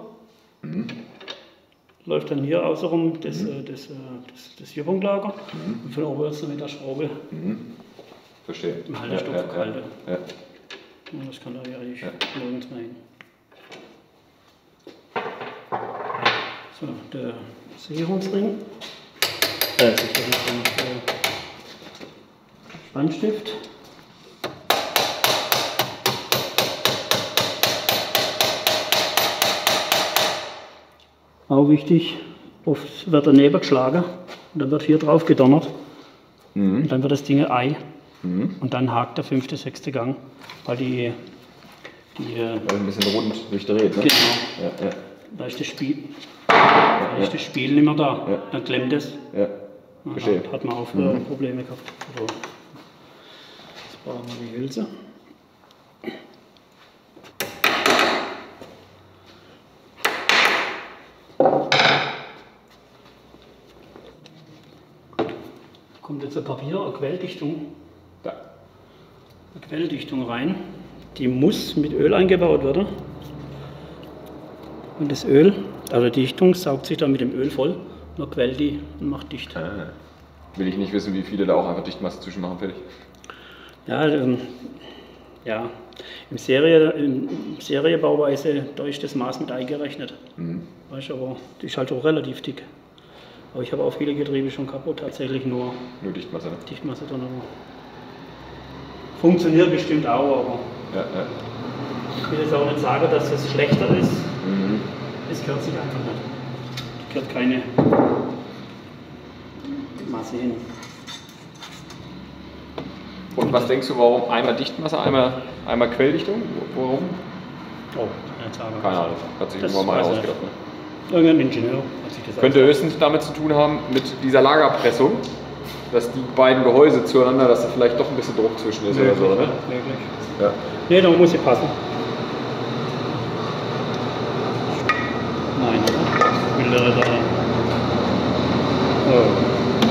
Läuft dann hier außenrum das, äh, das, äh, das, das Vierpunktlager. Und von oben wird es dann mit der Schraube Verstehe. im Halterstoff ja, gehalten. ja, ja. Und das kann da hier eigentlich Ja. nirgends mehr hin. So, der Sicherungsring. Äh, Sicherungsring. Der Spannstift. Auch wichtig, oft wird daneben geschlagen und dann wird hier drauf gedonnert. Mhm. Und dann wird das Ding ein Ei. Mhm. Und dann hakt der fünfte, sechste Gang, weil die... die weil ein bisschen rund durchdreht, ne? Genau. Ja, ja. Da ist das Spiel, da ist ja. das Spiel nicht mehr da. Ja. Dann klemmt es. Ja. Verstehe. Hat, hat man auch mhm. Probleme gehabt. So. Jetzt brauchen wir die Hülse. Kommt jetzt ein Papier, eine Quelldichtung. Da. Eine Quelldichtung rein. Die muss mit Öl eingebaut werden. Und das Öl, also die Dichtung, saugt sich dann mit dem Öl voll. Dann quellt die und macht dicht. Ah. Will ich nicht wissen, wie viele da auch einfach Dichtmasse zwischen machen, fertig. Ja, ähm, ja. Im, Serie, im Seriebauweise, da ist das Maß mit eingerechnet. Mhm. Weißt du, aber die ist halt auch relativ dick. Aber ich habe auch viele Getriebe schon kaputt, tatsächlich nur, nur Dichtmasse. Ne? Dichtmasse drin. Funktioniert bestimmt auch, aber ja, ja. ich will jetzt auch nicht sagen, dass es schlechter ist. Mhm. Es gehört sich einfach nicht. Es gehört keine Masse hin. Und was denkst du, warum einmal Dichtmasse, einmal, einmal Quelldichtung? Warum? Oh, keine Ahnung. Keine Ahnung, hat sich irgendwann mal ausgedacht. Ne? Irgendein Ingenieur hat sich das Könnte höchstens damit zu tun haben, mit dieser Lagerpressung, dass die beiden Gehäuse zueinander, dass da vielleicht doch ein bisschen Druck zwischen ist möglich, oder so, ne? Möglich. Ja. Nee, da muss sie passen. Nein, oder? Will der da. Oh.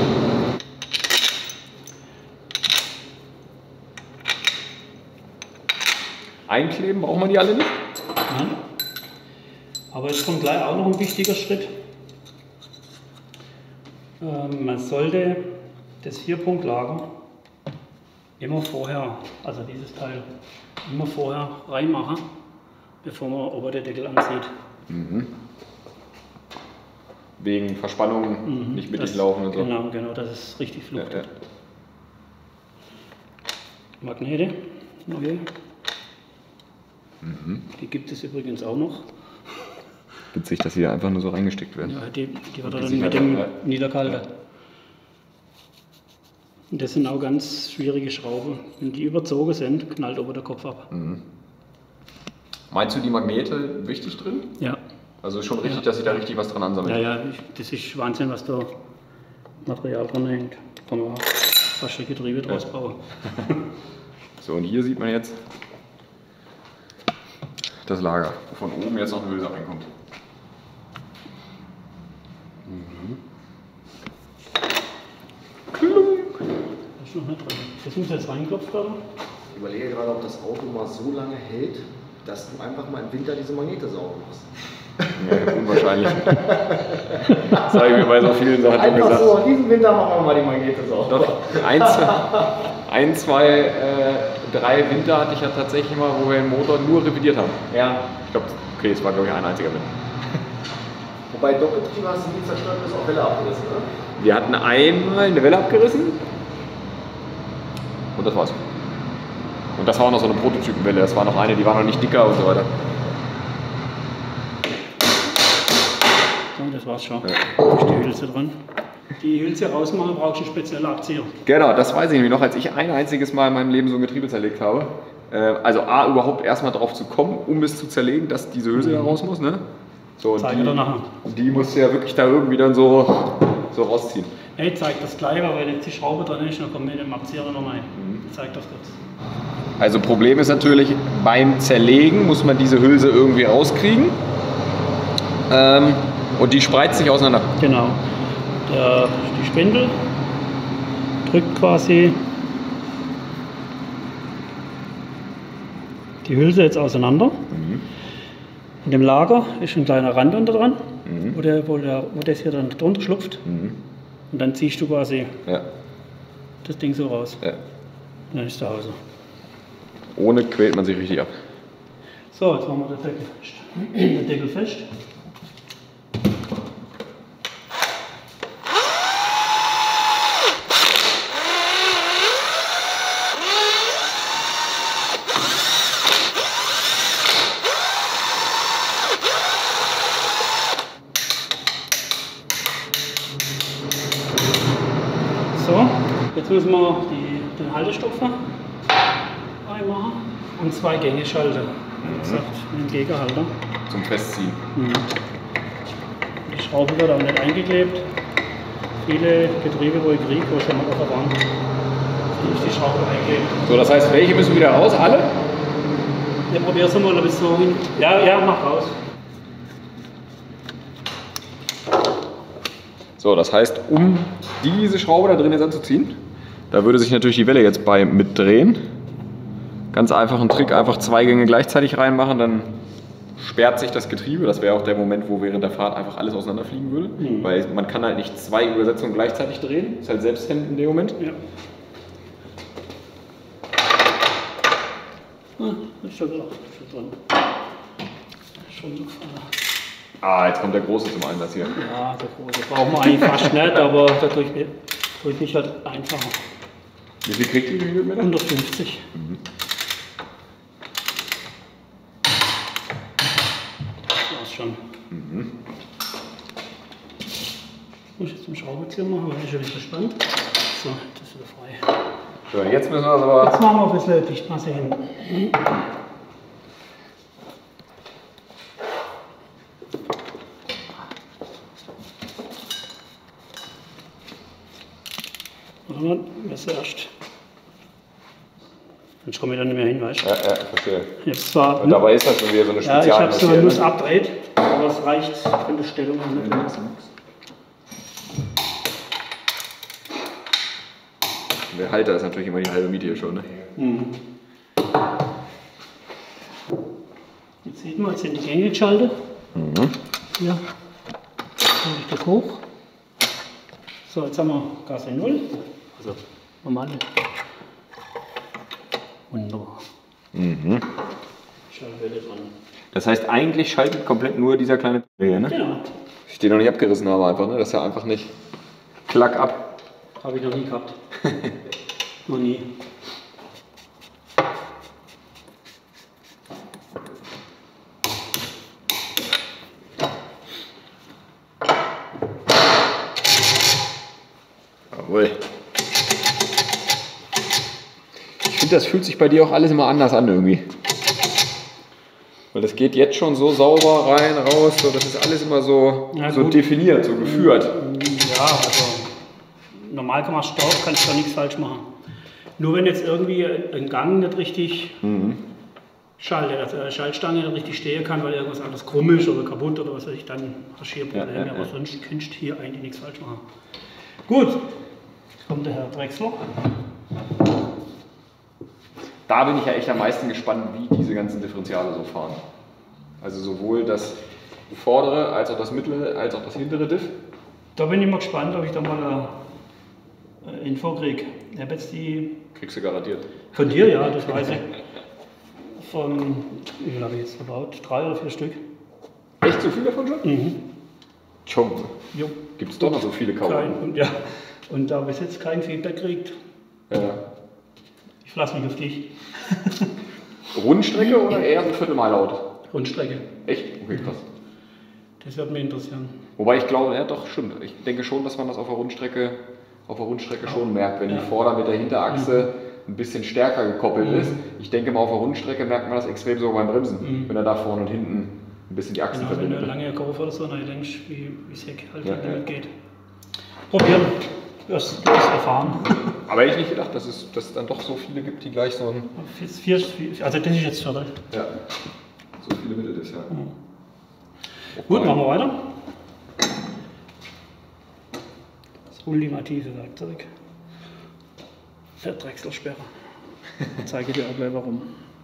Einkleben braucht man die alle nicht? Nein. Aber jetzt kommt gleich auch noch ein wichtiger Schritt. Ähm, man sollte das Vierpunktlager immer vorher, also dieses Teil, immer vorher reinmachen, bevor man ober den Deckel anzieht. Mhm. Wegen Verspannungen, mhm, nicht mittig das, laufen und so. Genau, genau, dass es richtig fluchtet. Ja, ja. Magnete, neue. Mhm. Die gibt es übrigens auch noch. Witzig, dass sie einfach nur so reingesteckt werden. Ja, die, die wird dann mit dem ja. Niederkalter. Ja. Und das sind auch ganz schwierige Schrauben. Wenn die überzogen sind, knallt oben der Kopf ab. Mhm. Meinst du die Magnete wichtig drin? Ja. Also schon richtig, ja. dass sie da richtig was dran ansammelt? Ja, ja, ich, das ist Wahnsinn, was da Material dran hängt. Kann man fast ein Getriebe draus bauen. So, und hier sieht man jetzt das Lager, wo von oben jetzt noch eine Hülse reinkommt. Mhm. Klung. Das ist noch nicht drin. Das muss jetzt reinklopft werden. Ich überlege gerade, ob das Auto mal so lange hält, dass du einfach mal im Winter diese Magnete sauber machst. Ja, unwahrscheinlich. Das habe ich mir bei so vielen Sachen einfach gesagt. so, in diesem Winter machen wir mal die Magnete sauber. Doch, ein, zwei, ein, zwei äh, drei Winter hatte ich ja tatsächlich mal, wo wir den Motor nur revidiert haben. Ja. Ich glaube, okay, es war glaube ich ein einziger Winter. Wobei Doppeltriebe hast du nie zerstört, bis auch Welle abgerissen, oder? Wir hatten einmal eine Welle abgerissen und das war's. Und das war auch noch so eine Prototypenwelle, das war noch eine, die war noch nicht dicker und so weiter. So, das war's schon. Ja. Da ist die Hülse dran. Die Hülse rausmachen, brauchst du einen speziellen Abzieher. Genau, das weiß ich nämlich noch, als ich ein einziges Mal in meinem Leben so ein Getriebe zerlegt habe. Also A, überhaupt erstmal drauf zu kommen, um es zu zerlegen, dass diese Hülse mhm. da raus muss. Ne? So, zeig dir nachher. Die musst du ja wirklich da irgendwie dann so, so rausziehen. Ja, ich zeig das gleich, aber wenn jetzt die Schraube dran ist, dann kommen wir mit dem Abzieher noch rein. Mhm. Ich zeig das kurz. Also Problem ist natürlich, beim Zerlegen muss man diese Hülse irgendwie rauskriegen. Ähm, und die spreizt sich auseinander. Genau. Der, die Spindel drückt quasi die Hülse jetzt auseinander. Mhm. In dem Lager ist ein kleiner Rand unter dran, mhm. wo, der, wo, der, wo das hier dann drunter schlupft. Mhm. Und dann ziehst du quasi ja. das Ding so raus. Ja. Und dann ist zu Hause. Ohne quält man sich richtig ab. So, jetzt machen wir den Deckel fest. Den Deckel fest. müssen wir die, den Haltestopf reinmachen und zwei Gänge schalten. Wie gesagt, mit dem Gegenhalter. Zum Festziehen. Mhm. Die Schraube wird auch nicht eingeklebt. Viele Getriebe, wo ich kriege, wo schon mal auf der Wand, die die Schraube einkleben. So, das heißt, welche müssen wieder raus? Alle? Ja, probier's mal bis so hin. Ja, ja, mach raus. So, das heißt, um diese Schraube da drin jetzt anzuziehen, da würde sich natürlich die Welle jetzt bei mitdrehen. Ganz einfach ein Trick, einfach zwei Gänge gleichzeitig reinmachen, dann sperrt sich das Getriebe. Das wäre auch der Moment, wo während der Fahrt einfach alles auseinanderfliegen würde. Mhm. Weil man kann halt nicht zwei Übersetzungen gleichzeitig drehen. Ist halt selbsthemmend in dem Moment. Ja. Ah, ist schon dran. Schon so gefahren. Ah, jetzt kommt der Große zum Einsatz hier. Ja, der Große brauchen wir eigentlich fast nicht, aber da tue ich, tue ich mich halt einfacher. Wie viel kriegt ihr die Höhenmeter? hundertfünfzig. Mhm. Das schon. Mhm. Muss ich jetzt den Schraubenzieher machen, weil ich schon wieder gespannt. So, das ist wieder frei. So, jetzt müssen wir das aber. Jetzt machen wir ein bisschen Dichtmasse hin. Mhm. Was erst? Sonst komme ich dann nicht mehr hin, weißt du? Ja, ja, verstehe. Jetzt zwar, und dabei ist das schon wieder so eine Spezial. Ja, ich habe so eine Nuss abdreht, aber es reicht von der Stellung her nicht. Der Halter ist natürlich immer die halbe Miete hier schon, ne? Mhm. Jetzt sieht man, jetzt sind die Gänge geschaltet. Mhm. Ja. Dann ich das hoch. So, jetzt haben wir Gas in null. Also normal. Wunderbar. Mhm. Schaltwelle dran. Das heißt, eigentlich schaltet komplett nur dieser kleine Regel, ne? Genau. Ich den noch nicht abgerissen habe einfach, ne? Das ist ja einfach nicht klack ab. Habe ich noch nie gehabt. Noch nie. Jawohl. Ich finde, das fühlt sich bei dir auch alles immer anders an irgendwie. Weil das geht jetzt schon so sauber rein, raus, so, das ist alles immer so, ja, so definiert, so geführt. Ja, also normal kann man Staub, kannst du da nichts falsch machen. Nur wenn jetzt irgendwie ein Gang nicht richtig mhm. schaltet, also eine Schaltstange nicht richtig stehen kann, weil irgendwas anderes krumm ist oder kaputt oder was weiß ich, dann hast du hier Probleme, ja, ja, aber ja. Sonst kannst du hier eigentlich nichts falsch machen. Gut, jetzt kommt der Herr Drechsler. Da bin ich ja echt am meisten gespannt, wie diese ganzen Differentiale so fahren. Also sowohl das vordere, als auch das mittlere, als auch das hintere Diff. Da bin ich mal gespannt, ob ich da mal eine Info kriege. Ich habe jetzt die... Kriegst du garantiert. Von dir, ja, das weiß ich. Von, wie viel habe ich jetzt verbaut? Drei oder vier Stück. Echt so viel davon schon? Mhm. Schon. Gibt es doch noch so viele Kaufen. Und, ja. Und da bis jetzt kein Feedback kriegt. Ja. Ich verlasse mich auf dich. Rundstrecke oder eher so Viertelmeilaut? Rundstrecke. Echt? Okay, krass. Das wird mich interessieren. Wobei ich glaube, ja doch, stimmt. Ich denke schon, dass man das auf der Rundstrecke, auf der Rundstrecke schon merkt, wenn ja. die Vorder- mit der Hinterachse mhm. ein bisschen stärker gekoppelt mhm. ist. Ich denke mal, auf der Rundstrecke merkt man das extrem so beim Bremsen, mhm. wenn er da vorne und hinten ein bisschen die Achsen genau, verbindet. Wenn du lange Kurve oder so, dann denkst du, wie es Heck halt ja, damit ja. geht. Probieren. Du hast, du hast erfahren. Aber hätte ich nicht gedacht, dass es, dass es dann doch so viele gibt, die gleich so ein... Vier, vier, also das ist jetzt Viertel. Ja, so viele Mitte das, ja. Mhm. Gut, machen wir weiter. Das ultimative Werkzeug. Der Drechselsperre. Ich zeige dir auch gleich warum.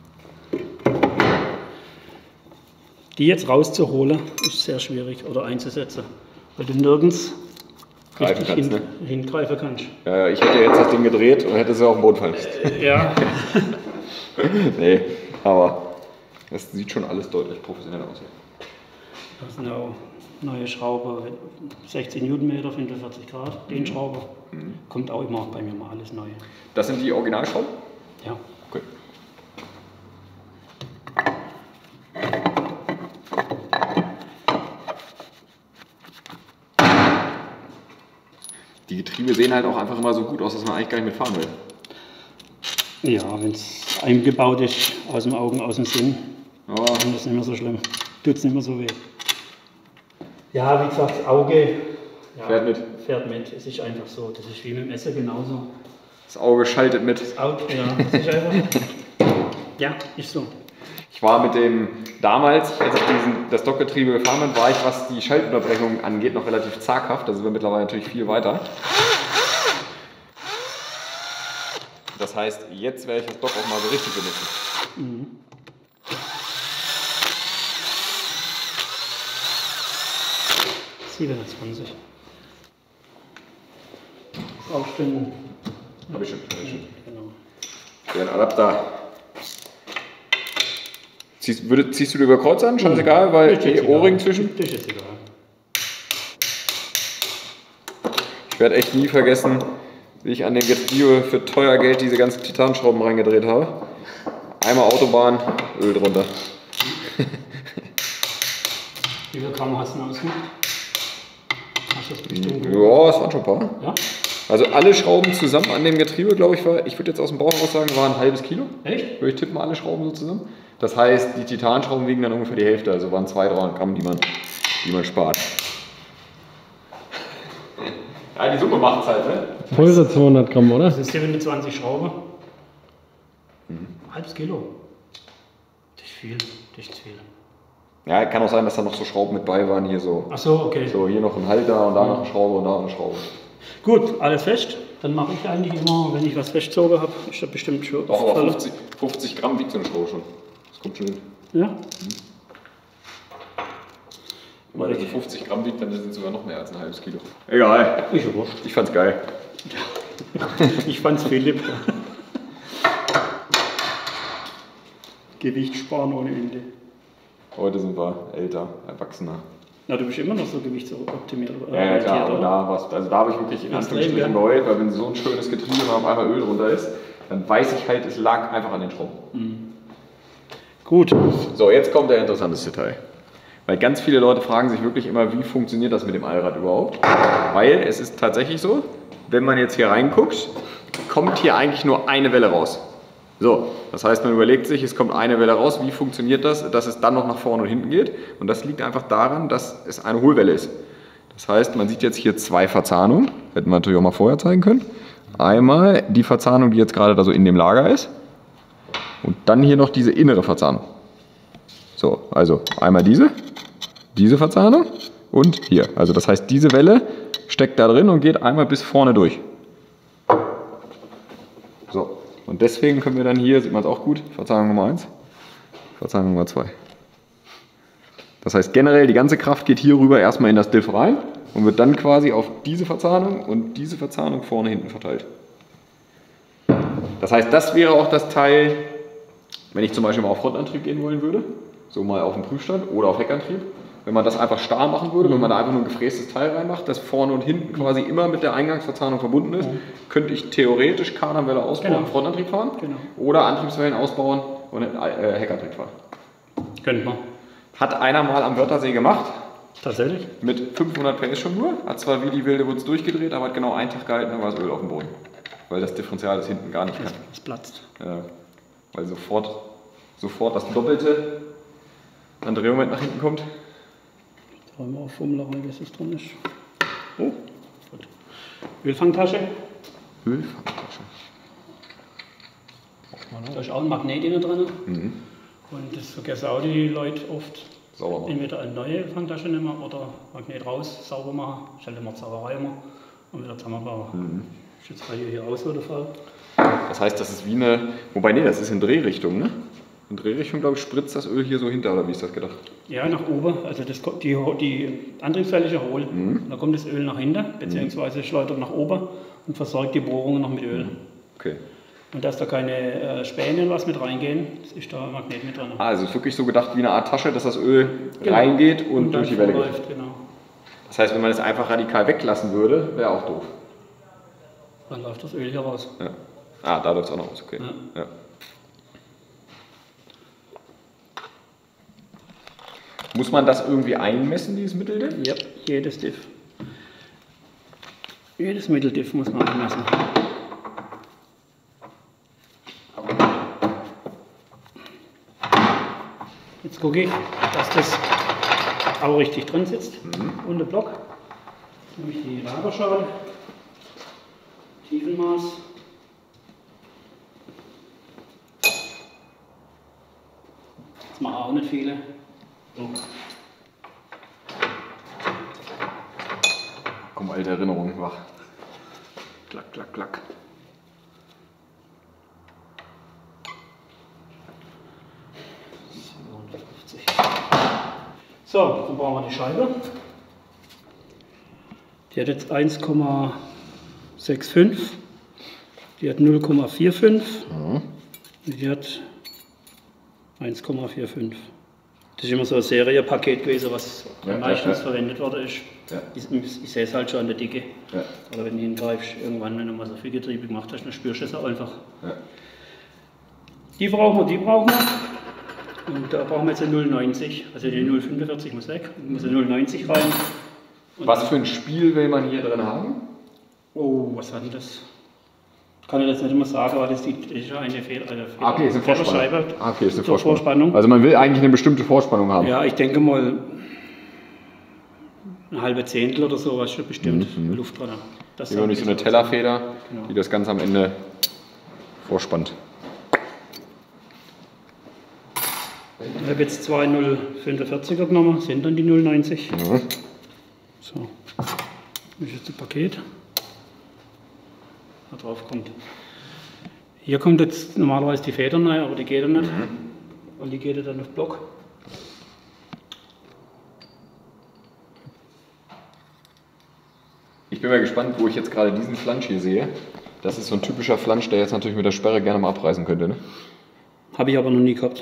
Die jetzt rauszuholen, ist sehr schwierig oder einzusetzen, weil du nirgends richtig kannst, hin, ne? hingreifen kannst. Ja, ich hätte jetzt das Ding gedreht und hätte sie auf den Boden fallen lassen. Ja. Nee, aber das sieht schon alles deutlich professionell aus. Das sind auch neue Schrauber, sechzehn Newtonmeter, fünfundvierzig Grad, den Schrauber. Mhm. Kommt auch immer bei mir mal alles neu. Das sind die Originalschrauben? Ja. Okay. Die Getriebe sehen halt auch einfach immer so gut aus, dass man eigentlich gar nicht mitfahren will. Ja, wenn es eingebaut ist, aus dem Augen, aus dem Sinn, Ja. dann ist es nicht mehr so schlimm. Tut es nicht mehr so weh. Ja, wie gesagt, das Auge ja, Fährt mit. Fährt mit. Es ist einfach so. Das ist wie mit dem Messer genauso. Das Auge schaltet mit. Das Auge, ja, das ist einfach. Ja, ist so. Ich war mit dem, damals, als ich diesen, das Dockgetriebe gefahren bin, war ich, was die Schaltunterbrechung angeht, noch relativ zaghaft. Da sind wir mittlerweile natürlich viel weiter. Das heißt, jetzt werde ich das Dock auch mal so richtig benutzen. Mhm. siebenundzwanzig. Aufstellen. Hab ich schon, hab ich schon. Genau. Der Adapter. Ziehst, würde, ziehst du über Kreuz an? Scheißegal, weil Das ist jetzt eh O-Ring egal. zwischen. Das ist jetzt egal. Ich werde echt nie vergessen, wie ich an dem Getriebe für teuer Geld diese ganzen Titanschrauben reingedreht habe. Einmal Autobahn, Öl drunter. Wie viel Gramm hast du denn ausgemacht? Hast du das bestimmt gut? Ja, es waren schon ein paar. Ja? Also alle Schrauben zusammen an dem Getriebe, glaube ich, war, ich würde jetzt aus dem Bauch raus sagen, waren ein halbes Kilo. Echt? Würde ich tippen, alle Schrauben so zusammen. Das heißt, die Titanschrauben wiegen dann ungefähr die Hälfte, also waren zweihundert, dreihundert Gramm, die man, die man spart. Ja, die Summe macht es halt, ne? Vollere zweihundert Gramm, oder? Das sind siebenundzwanzig Schrauben. Mhm. Halbes Kilo. Das ist viel. Das ist viel. Ja, kann auch sein, dass da noch so Schrauben mit bei waren, hier so. Ach so, okay. So, hier noch ein Halter und da noch eine Schraube und da eine Schraube. Gut, alles fest. Dann mache ich eigentlich immer, wenn ich was festgezogen habe, ist das bestimmt schon. Doch, aber voll. fünfzig, fünfzig Gramm wiegt so eine Schraube schon. Das kommt schon hin. Ja? Weil das fünfzig Gramm wiegt, dann sind es sogar noch mehr als ein halbes Kilo. Egal. Ist ja wurscht. Ich fand's geil. Ich fand's Philipp. Gewicht sparen ohne Ende. Heute sind wir älter, erwachsener. Na, du bist immer noch so gewichtsoptimiert. Oder? Ja, ja klar, orientiert, aber oder? da, war's, also da habe ich wirklich in Extrem, Anführungsstrichen ja. geheult, weil wenn so ein schönes Getriebe und auf einmal Öl drunter ist, dann weiß ich halt, es lag einfach an den Schrauben. Gut. So, jetzt kommt der interessante Detail. Weil ganz viele Leute fragen sich wirklich immer, wie funktioniert das mit dem Allrad überhaupt? Weil es ist tatsächlich so, wenn man jetzt hier reinguckt, kommt hier eigentlich nur eine Welle raus. So, das heißt, man überlegt sich, es kommt eine Welle raus, wie funktioniert das, dass es dann noch nach vorne und hinten geht? Und das liegt einfach daran, dass es eine Hohlwelle ist. Das heißt, man sieht jetzt hier zwei Verzahnungen, hätten wir natürlich auch mal vorher zeigen können. Einmal die Verzahnung, die jetzt gerade da so in dem Lager ist, und dann hier noch diese innere Verzahnung. So, also einmal diese, diese Verzahnung und hier. Also das heißt, diese Welle steckt da drin und geht einmal bis vorne durch. So, und deswegen können wir dann hier, sieht man es auch gut, Verzahnung Nummer eins, Verzahnung Nummer zwei. Das heißt generell, die ganze Kraft geht hier rüber erstmal in das Diff rein und wird dann quasi auf diese Verzahnung und diese Verzahnung vorne hinten verteilt. Das heißt, das wäre auch das Teil, wenn ich zum Beispiel mal auf Frontantrieb gehen wollen würde, so mal auf dem Prüfstand oder auf Heckantrieb, wenn man das einfach starr machen würde, wenn man da einfach nur ein gefrästes Teil reinmacht, das vorne und hinten quasi immer mit der Eingangsverzahnung verbunden ist, könnte ich theoretisch Kardanwelle ausbauen Genau. und Frontantrieb fahren Genau. oder Antriebswellen ausbauen und äh, Heckantrieb fahren. Könnte man. Hat einer mal am Wörthersee gemacht, Tatsächlich? mit fünfhundert P S schon nur, hat zwar wie die wilde Wurz durchgedreht, aber hat genau einen Tag gehalten, dann war das Öl auf dem Boden. Weil das Differential das hinten gar nicht kann. Es platzt. Ja, weil sofort, sofort das Doppelte an Drehmoment nach hinten kommt. Wollen wir auf Formularei, was es drin ist. Oh, gut. Ölfangtasche. Ölfangtasche. Da ist auch ein Magnet innen drin. Mhm. Und das vergessen auch die Leute oft. Sauber machen. Entweder eine neue Fangtasche nehmen oder Magnet raus, sauber machen. Stelle immer Zauberei immer und wieder zusammenbauen. Mhm. Ist jetzt bei dir hier auch so der Fall. Das heißt, das ist wie eine, wobei nee, das ist in Drehrichtung, ne? In Drehrichtung, glaube ich, spritzt das Öl hier so hinter, oder wie ist das gedacht? Ja, nach oben. Also das, die, die Antriebswelle ist ja hohl. Mhm. Da kommt das Öl nach hinten, beziehungsweise schleudert nach oben und versorgt die Bohrungen noch mit Öl. Okay. Und dass da keine äh, Späne oder was mit reingehen, das ist da ein Magnet mit drin. Ah, also ist wirklich so gedacht wie eine Art Tasche, dass das Öl Genau. reingeht und, Und dann durch die Welle geht. vorläuft, genau. Das heißt, wenn man es einfach radikal weglassen würde, wäre auch doof. Dann läuft das Öl hier raus. Ja. Ah, da läuft es auch noch aus, okay. Ja. Ja. Muss man das irgendwie einmessen, dieses Mittel denn? Ja, jedes Diff. Jedes Mitteldiff muss man anmessen. Jetzt gucke ich, dass das auch richtig drin sitzt. Mhm. Und der Block. Nehme ich die Lagerschale, Tiefenmaß. Jetzt machen auch nicht viele. So. Komm, alte Erinnerungen wach. Klack, klack, klack. siebenundfünfzig. So, dann brauchen wir die Scheibe. Die hat jetzt eins Komma fünfundsechzig. Die hat null Komma fünfundvierzig. Mhm. Die hat eins Komma fünfundvierzig. Das ist immer so ein Seriepaket gewesen, was ja, meistens ja, ja. verwendet worden ist. Ja. Ich, ich sehe es halt schon an der Dicke. Ja. Oder wenn du hingreifst, irgendwann, wenn du mal so viel Getriebe gemacht hast, dann spürst du es auch einfach. Ja. Die brauchen wir, die brauchen wir. Und da brauchen wir jetzt eine null neunzig. Also die null fünfundvierzig muss weg. Da muss eine null neunzig rein. Und was für ein Spiel will man hier drin haben? Oh, was hat denn das? Kann ich das nicht immer sagen, aber das ist ja eine Fehler. Eine ah, okay, ist eine Vorspannung. Ah, okay, ist eine Vorspannung. Vorspannung. Also man will eigentlich eine bestimmte Vorspannung haben. Ja, ich denke mal eine halbe Zehntel oder so, was schon bestimmt mhm. Luft dran. Das hier nicht so eine Tellerfeder, genau. Die das Ganze am Ende vorspannt. Ich habe jetzt zwei null fünfundvierziger genommen, sind dann die null neunzig. Mhm. So, das ist jetzt ein Paket. Da drauf kommt. Hier kommt jetzt normalerweise die Feder rein, aber die geht ja nicht. Mhm. Und die geht dann auf Block. Ich bin mal gespannt, wo ich jetzt gerade diesen Flansch hier sehe. Das ist so ein typischer Flansch, der jetzt natürlich mit der Sperre gerne mal abreißen könnte. Ne? Habe ich aber noch nie gehabt.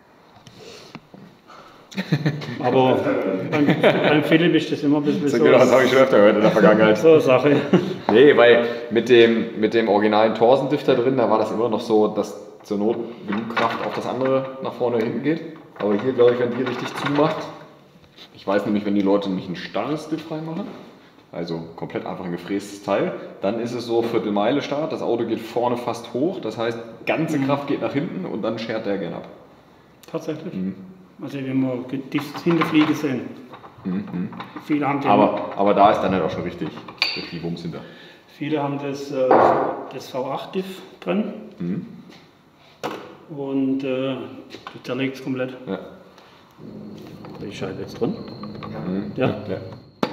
Aber beim, beim Philipp ist das immer ein bisschen so. Genau, das habe ich schon öfter gehört in der Vergangenheit. So eine Sache. Nee, weil mit dem, mit dem originalen Thorsen-Difter drin, da war das immer noch so, dass zur Not genug Kraft auf das andere nach vorne und hinten geht. Aber hier, glaube ich, wenn die richtig zumacht, ich weiß nämlich, wenn die Leute nämlich ein starres Diff reinmachen, also komplett einfach ein gefrästes Teil, dann ist es so Viertelmeile Start, das Auto geht vorne fast hoch, das heißt, ganze Kraft geht nach hinten und dann schert der gerne ab. Tatsächlich? Mhm. Also wenn wir die Hinterfliege sehen. Mhm. Viele haben den, aber, aber da ist dann halt auch schon richtig, richtig Wumms hinter. Viele haben das, äh, das V acht Diff drin. Mhm. Und äh, das zerlegt es komplett. Ja. Die Scheibe jetzt drin. Mhm. Ja. Ja. Ja.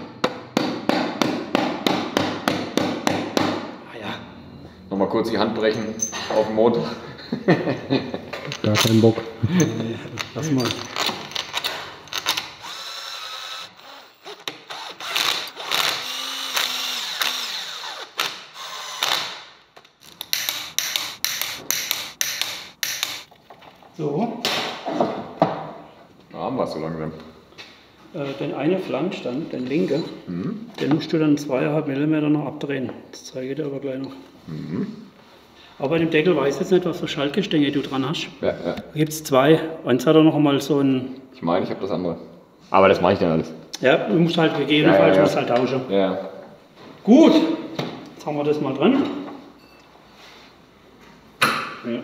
Ah ja. Nochmal kurz die Hand brechen auf dem Motor. Gar keinen Bock. Nee, lass mal. So. Da haben wir es so langsam. Äh, den eine Flansch dann, den linke, mhm. den musst du dann zwei Komma fünf Millimeter noch abdrehen. Das zeige ich dir aber gleich noch. Mhm. Aber bei dem Deckel weiß ich jetzt nicht, was für Schaltgestänge du dran hast. Ja, ja. Da gibt es zwei. Eins hat er noch einmal so ein. Ich meine, ich habe das andere. Aber das mache ich dann alles. Ja, du musst halt gegebenenfalls ja, ja, ja. halt tauschen. Ja. Gut, jetzt haben wir das mal dran. Ja.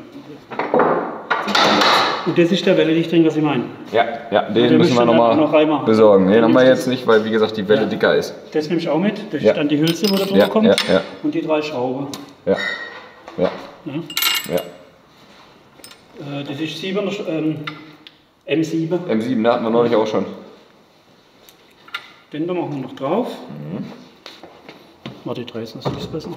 Und das ist der Welledichter, was ich meine. Ja, ja, den, den müssen wir nochmal noch besorgen. Den haben wir jetzt nicht, weil wie gesagt die Welle ja. dicker ist. Das nehme ich auch mit. Das ja. ist dann die Hülse, wo da drüber ja, kommt. Ja, ja. Und die drei Schrauben. Ja. Ja. ja. ja. Äh, das ist sieben, ähm, M sieben. M sieben, da hatten wir neulich auch schon. Den da machen wir noch drauf. Mhm. Warte, die drei ist natürlich besser.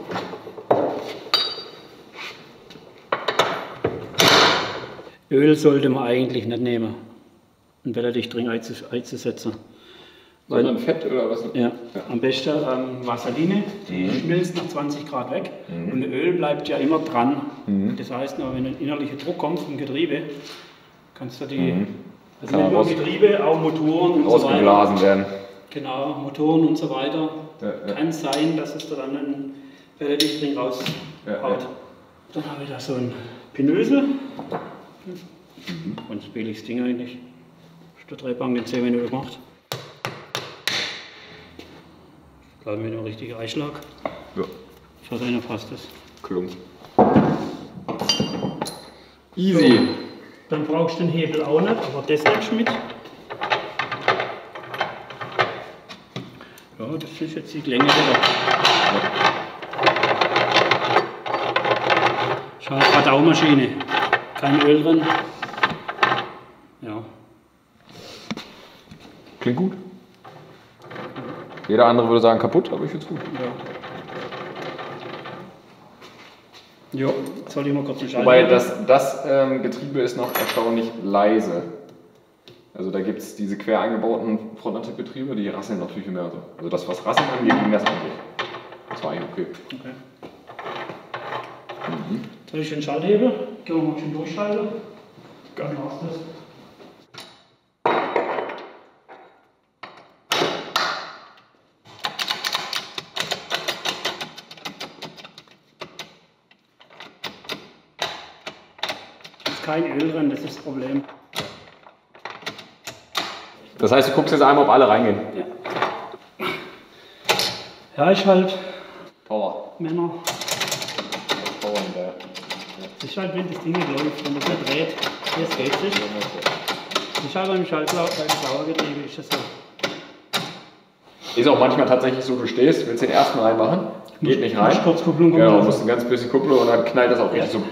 Öl sollte man eigentlich nicht nehmen, einen Welledichter einzusetzen. Sondern Fett oder was? Ja, ja. Am besten ähm, Vaseline, die mhm. schmilzt nach zwanzig Grad weg mhm. und Öl bleibt ja immer dran. Mhm. Das heißt, wenn ein innerlicher Druck kommt vom Getriebe, kannst du die, mhm. also nicht nur Getriebe, auch Motoren und so weiter. Ausgeblasen werden. Genau, Motoren und so weiter. Ja, ja. Kann sein, dass es da dann einen Welledichter raushaut. Ja, ja. Dann habe ich da so ein Pinösel. Mhm. Ganz billiges Ding eigentlich. Der Drehbank in zehn Minuten gemacht. Vor allem mit einem richtigen Einschlag. Ja. Für den passt das. Klung. Easy. So, dann brauchst du den Hebel auch nicht, aber das nimmst du mit. Ja, das ist jetzt die Länge wieder. Schau, Radaumaschine. Kein Öl drin. Ja. Klingt gut. Jeder andere würde sagen kaputt, aber ich finde es gut. Ja. Ja, jetzt soll ich mal kurz den Schalter. Wobei das, das ähm, Getriebe ist noch erstaunlich leise. Also da gibt es diese quer eingebauten Frontantriebgetriebe, die rasseln noch viel, viel mehr. Also, also das, was Rasseln angeht, ging das eigentlich. Das war eigentlich okay. Okay. Mhm. Jetzt habe ich den Schalthebel. Gehen wir mal schön durchschalten. Dann war's das. Kein Öl drin, das ist das Problem. Das heißt, du guckst jetzt einmal, ob alle reingehen. Ja, ja ich halt Power. Männer. Power in der. Es ist halt, wenn das Ding nicht läuft, wenn das nicht dreht, das geht nicht. Das ist halt beim Schaltblauergetriebe ist das so. Ist auch manchmal tatsächlich so, du stehst, willst den ersten reinmachen, geht nicht rein. Kurzkupplung kommt. Genau, du musst ein ganz bisschen Kupplung und dann knallt das auch richtig Ja. so.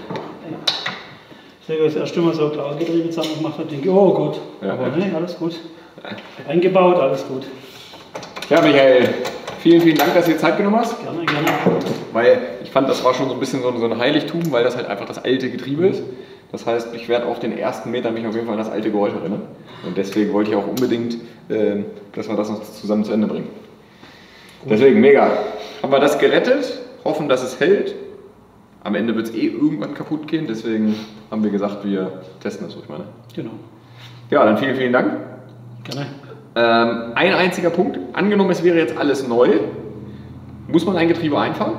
Ich habe das erste Mal so ein Blauergetriebe zusammen gemacht und denke, oh Gott, Ja, aber ja. ne, alles gut. Eingebaut, alles gut. Ja, Michael, vielen, vielen Dank, dass du dir Zeit genommen hast. Gerne, gerne. Weil ich fand, das war schon so ein bisschen so ein, so ein Heiligtum, weil das halt einfach das alte Getriebe ist. Das heißt, ich werde auf den ersten Metern mich auf jeden Fall an das alte Geräusch erinnern. Und deswegen wollte ich auch unbedingt, äh, dass wir das noch zusammen zu Ende bringen. Gut. Deswegen, mega. Haben wir das gerettet, hoffen, dass es hält. Am Ende wird es eh irgendwann kaputt gehen, deswegen haben wir gesagt, wir testen das, was ich meine. Genau. Ja, dann vielen, vielen Dank. Gerne. Ähm, ein einziger Punkt. Angenommen, es wäre jetzt alles neu. Muss man ein Getriebe einfahren?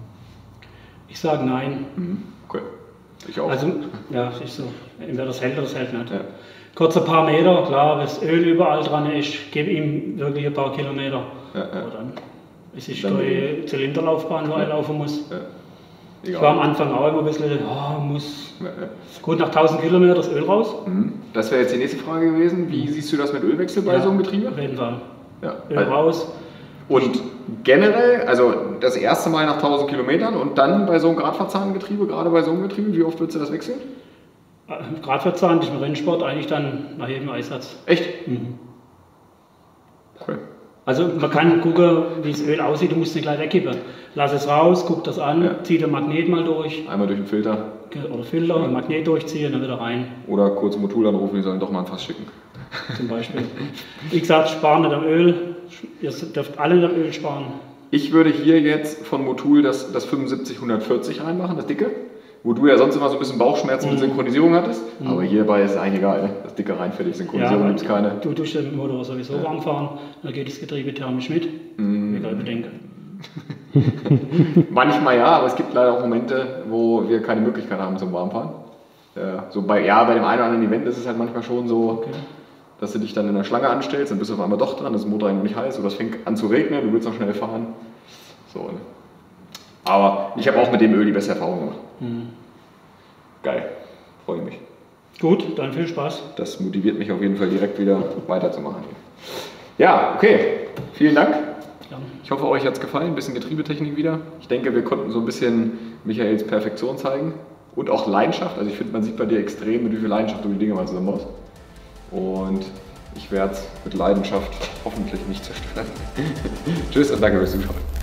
Ich sage nein. Mhm. Okay. Ich auch. Also, ja, es ist so. Entweder das hält oder das hält nicht. Ja. Kurz ein paar Meter, klar, wenn das Öl überall dran ist, gebe ihm wirklich ein paar Kilometer. Ja, ja. Aber dann es ist Dann die Zylinderlaufbahn, wo er laufen muss. Ja. Ich war am Anfang auch immer ein bisschen, oh, muss. Ja, ja. Gut, nach tausend Kilometern das Öl raus. Mhm. Das wäre jetzt die nächste Frage gewesen. Wie siehst du das mit Ölwechsel bei Ja, so einem Getriebe? Auf jeden Fall. Ja. Öl raus. Und generell, also das erste Mal nach tausend Kilometern und dann bei so einem Gradverzahngetriebe, gerade bei so einem Getriebe, wie oft würdest du das wechseln? Gerade verzahnt ist im Rennsport eigentlich dann nach jedem Einsatz. Echt? Mhm. Okay. Also man kann gucken, wie das Öl aussieht, du musst es nicht gleich wegkippen. Lass es raus, guck das an, Ja. zieh den Magnet mal durch. Einmal durch den Filter Oder Filter, den Magnet durchziehen, dann wieder rein. oder kurz im Motul anrufen, die sollen doch mal ein Fass schicken. Zum Beispiel. Wie gesagt, sparen nicht am Öl. Ihr dürft alle am Öl sparen. Ich würde hier jetzt von Motul das, das fünfundsiebzig hundertvierzig reinmachen, das dicke, wo du ja sonst immer so ein bisschen Bauchschmerzen mit Mhm. Synchronisierung hattest. Mhm. Aber hierbei ist es eigentlich egal, ne? Das dicke rein fertig, Synchronisierung weil gibt es keine. Du tust den Motor sowieso Ja. warm fahren, dann geht das Getriebe thermisch mit. Mhm. Wie ich bedenke. Manchmal ja, aber es gibt leider auch Momente, wo wir keine Möglichkeit haben zum Warmfahren. Ja, so bei, ja, bei dem einen oder anderen Event ist es halt manchmal schon so, Okay. dass du dich dann in der Schlange anstellst, dann bist du auf einmal doch dran, das Motor eigentlich nicht heiß oder es fängt an zu regnen, du willst noch schnell fahren. So, ne? Aber ich habe auch mit dem Öl die beste Erfahrung gemacht. Mhm. Geil, freue mich. Gut, dann viel Spaß. Das motiviert mich auf jeden Fall direkt wieder weiterzumachen. Ja, okay, vielen Dank. Gerne. Ich hoffe, euch hat es gefallen, ein bisschen Getriebetechnik wieder. Ich denke, wir konnten so ein bisschen Michaels Perfektion zeigen und auch Leidenschaft. Also ich finde, man sieht bei dir extrem, mit wie viel Leidenschaft du die Dinge mal zusammenbaust. Und ich werde es mit Leidenschaft hoffentlich nicht zerstören. Tschüss und danke fürs Zuschauen.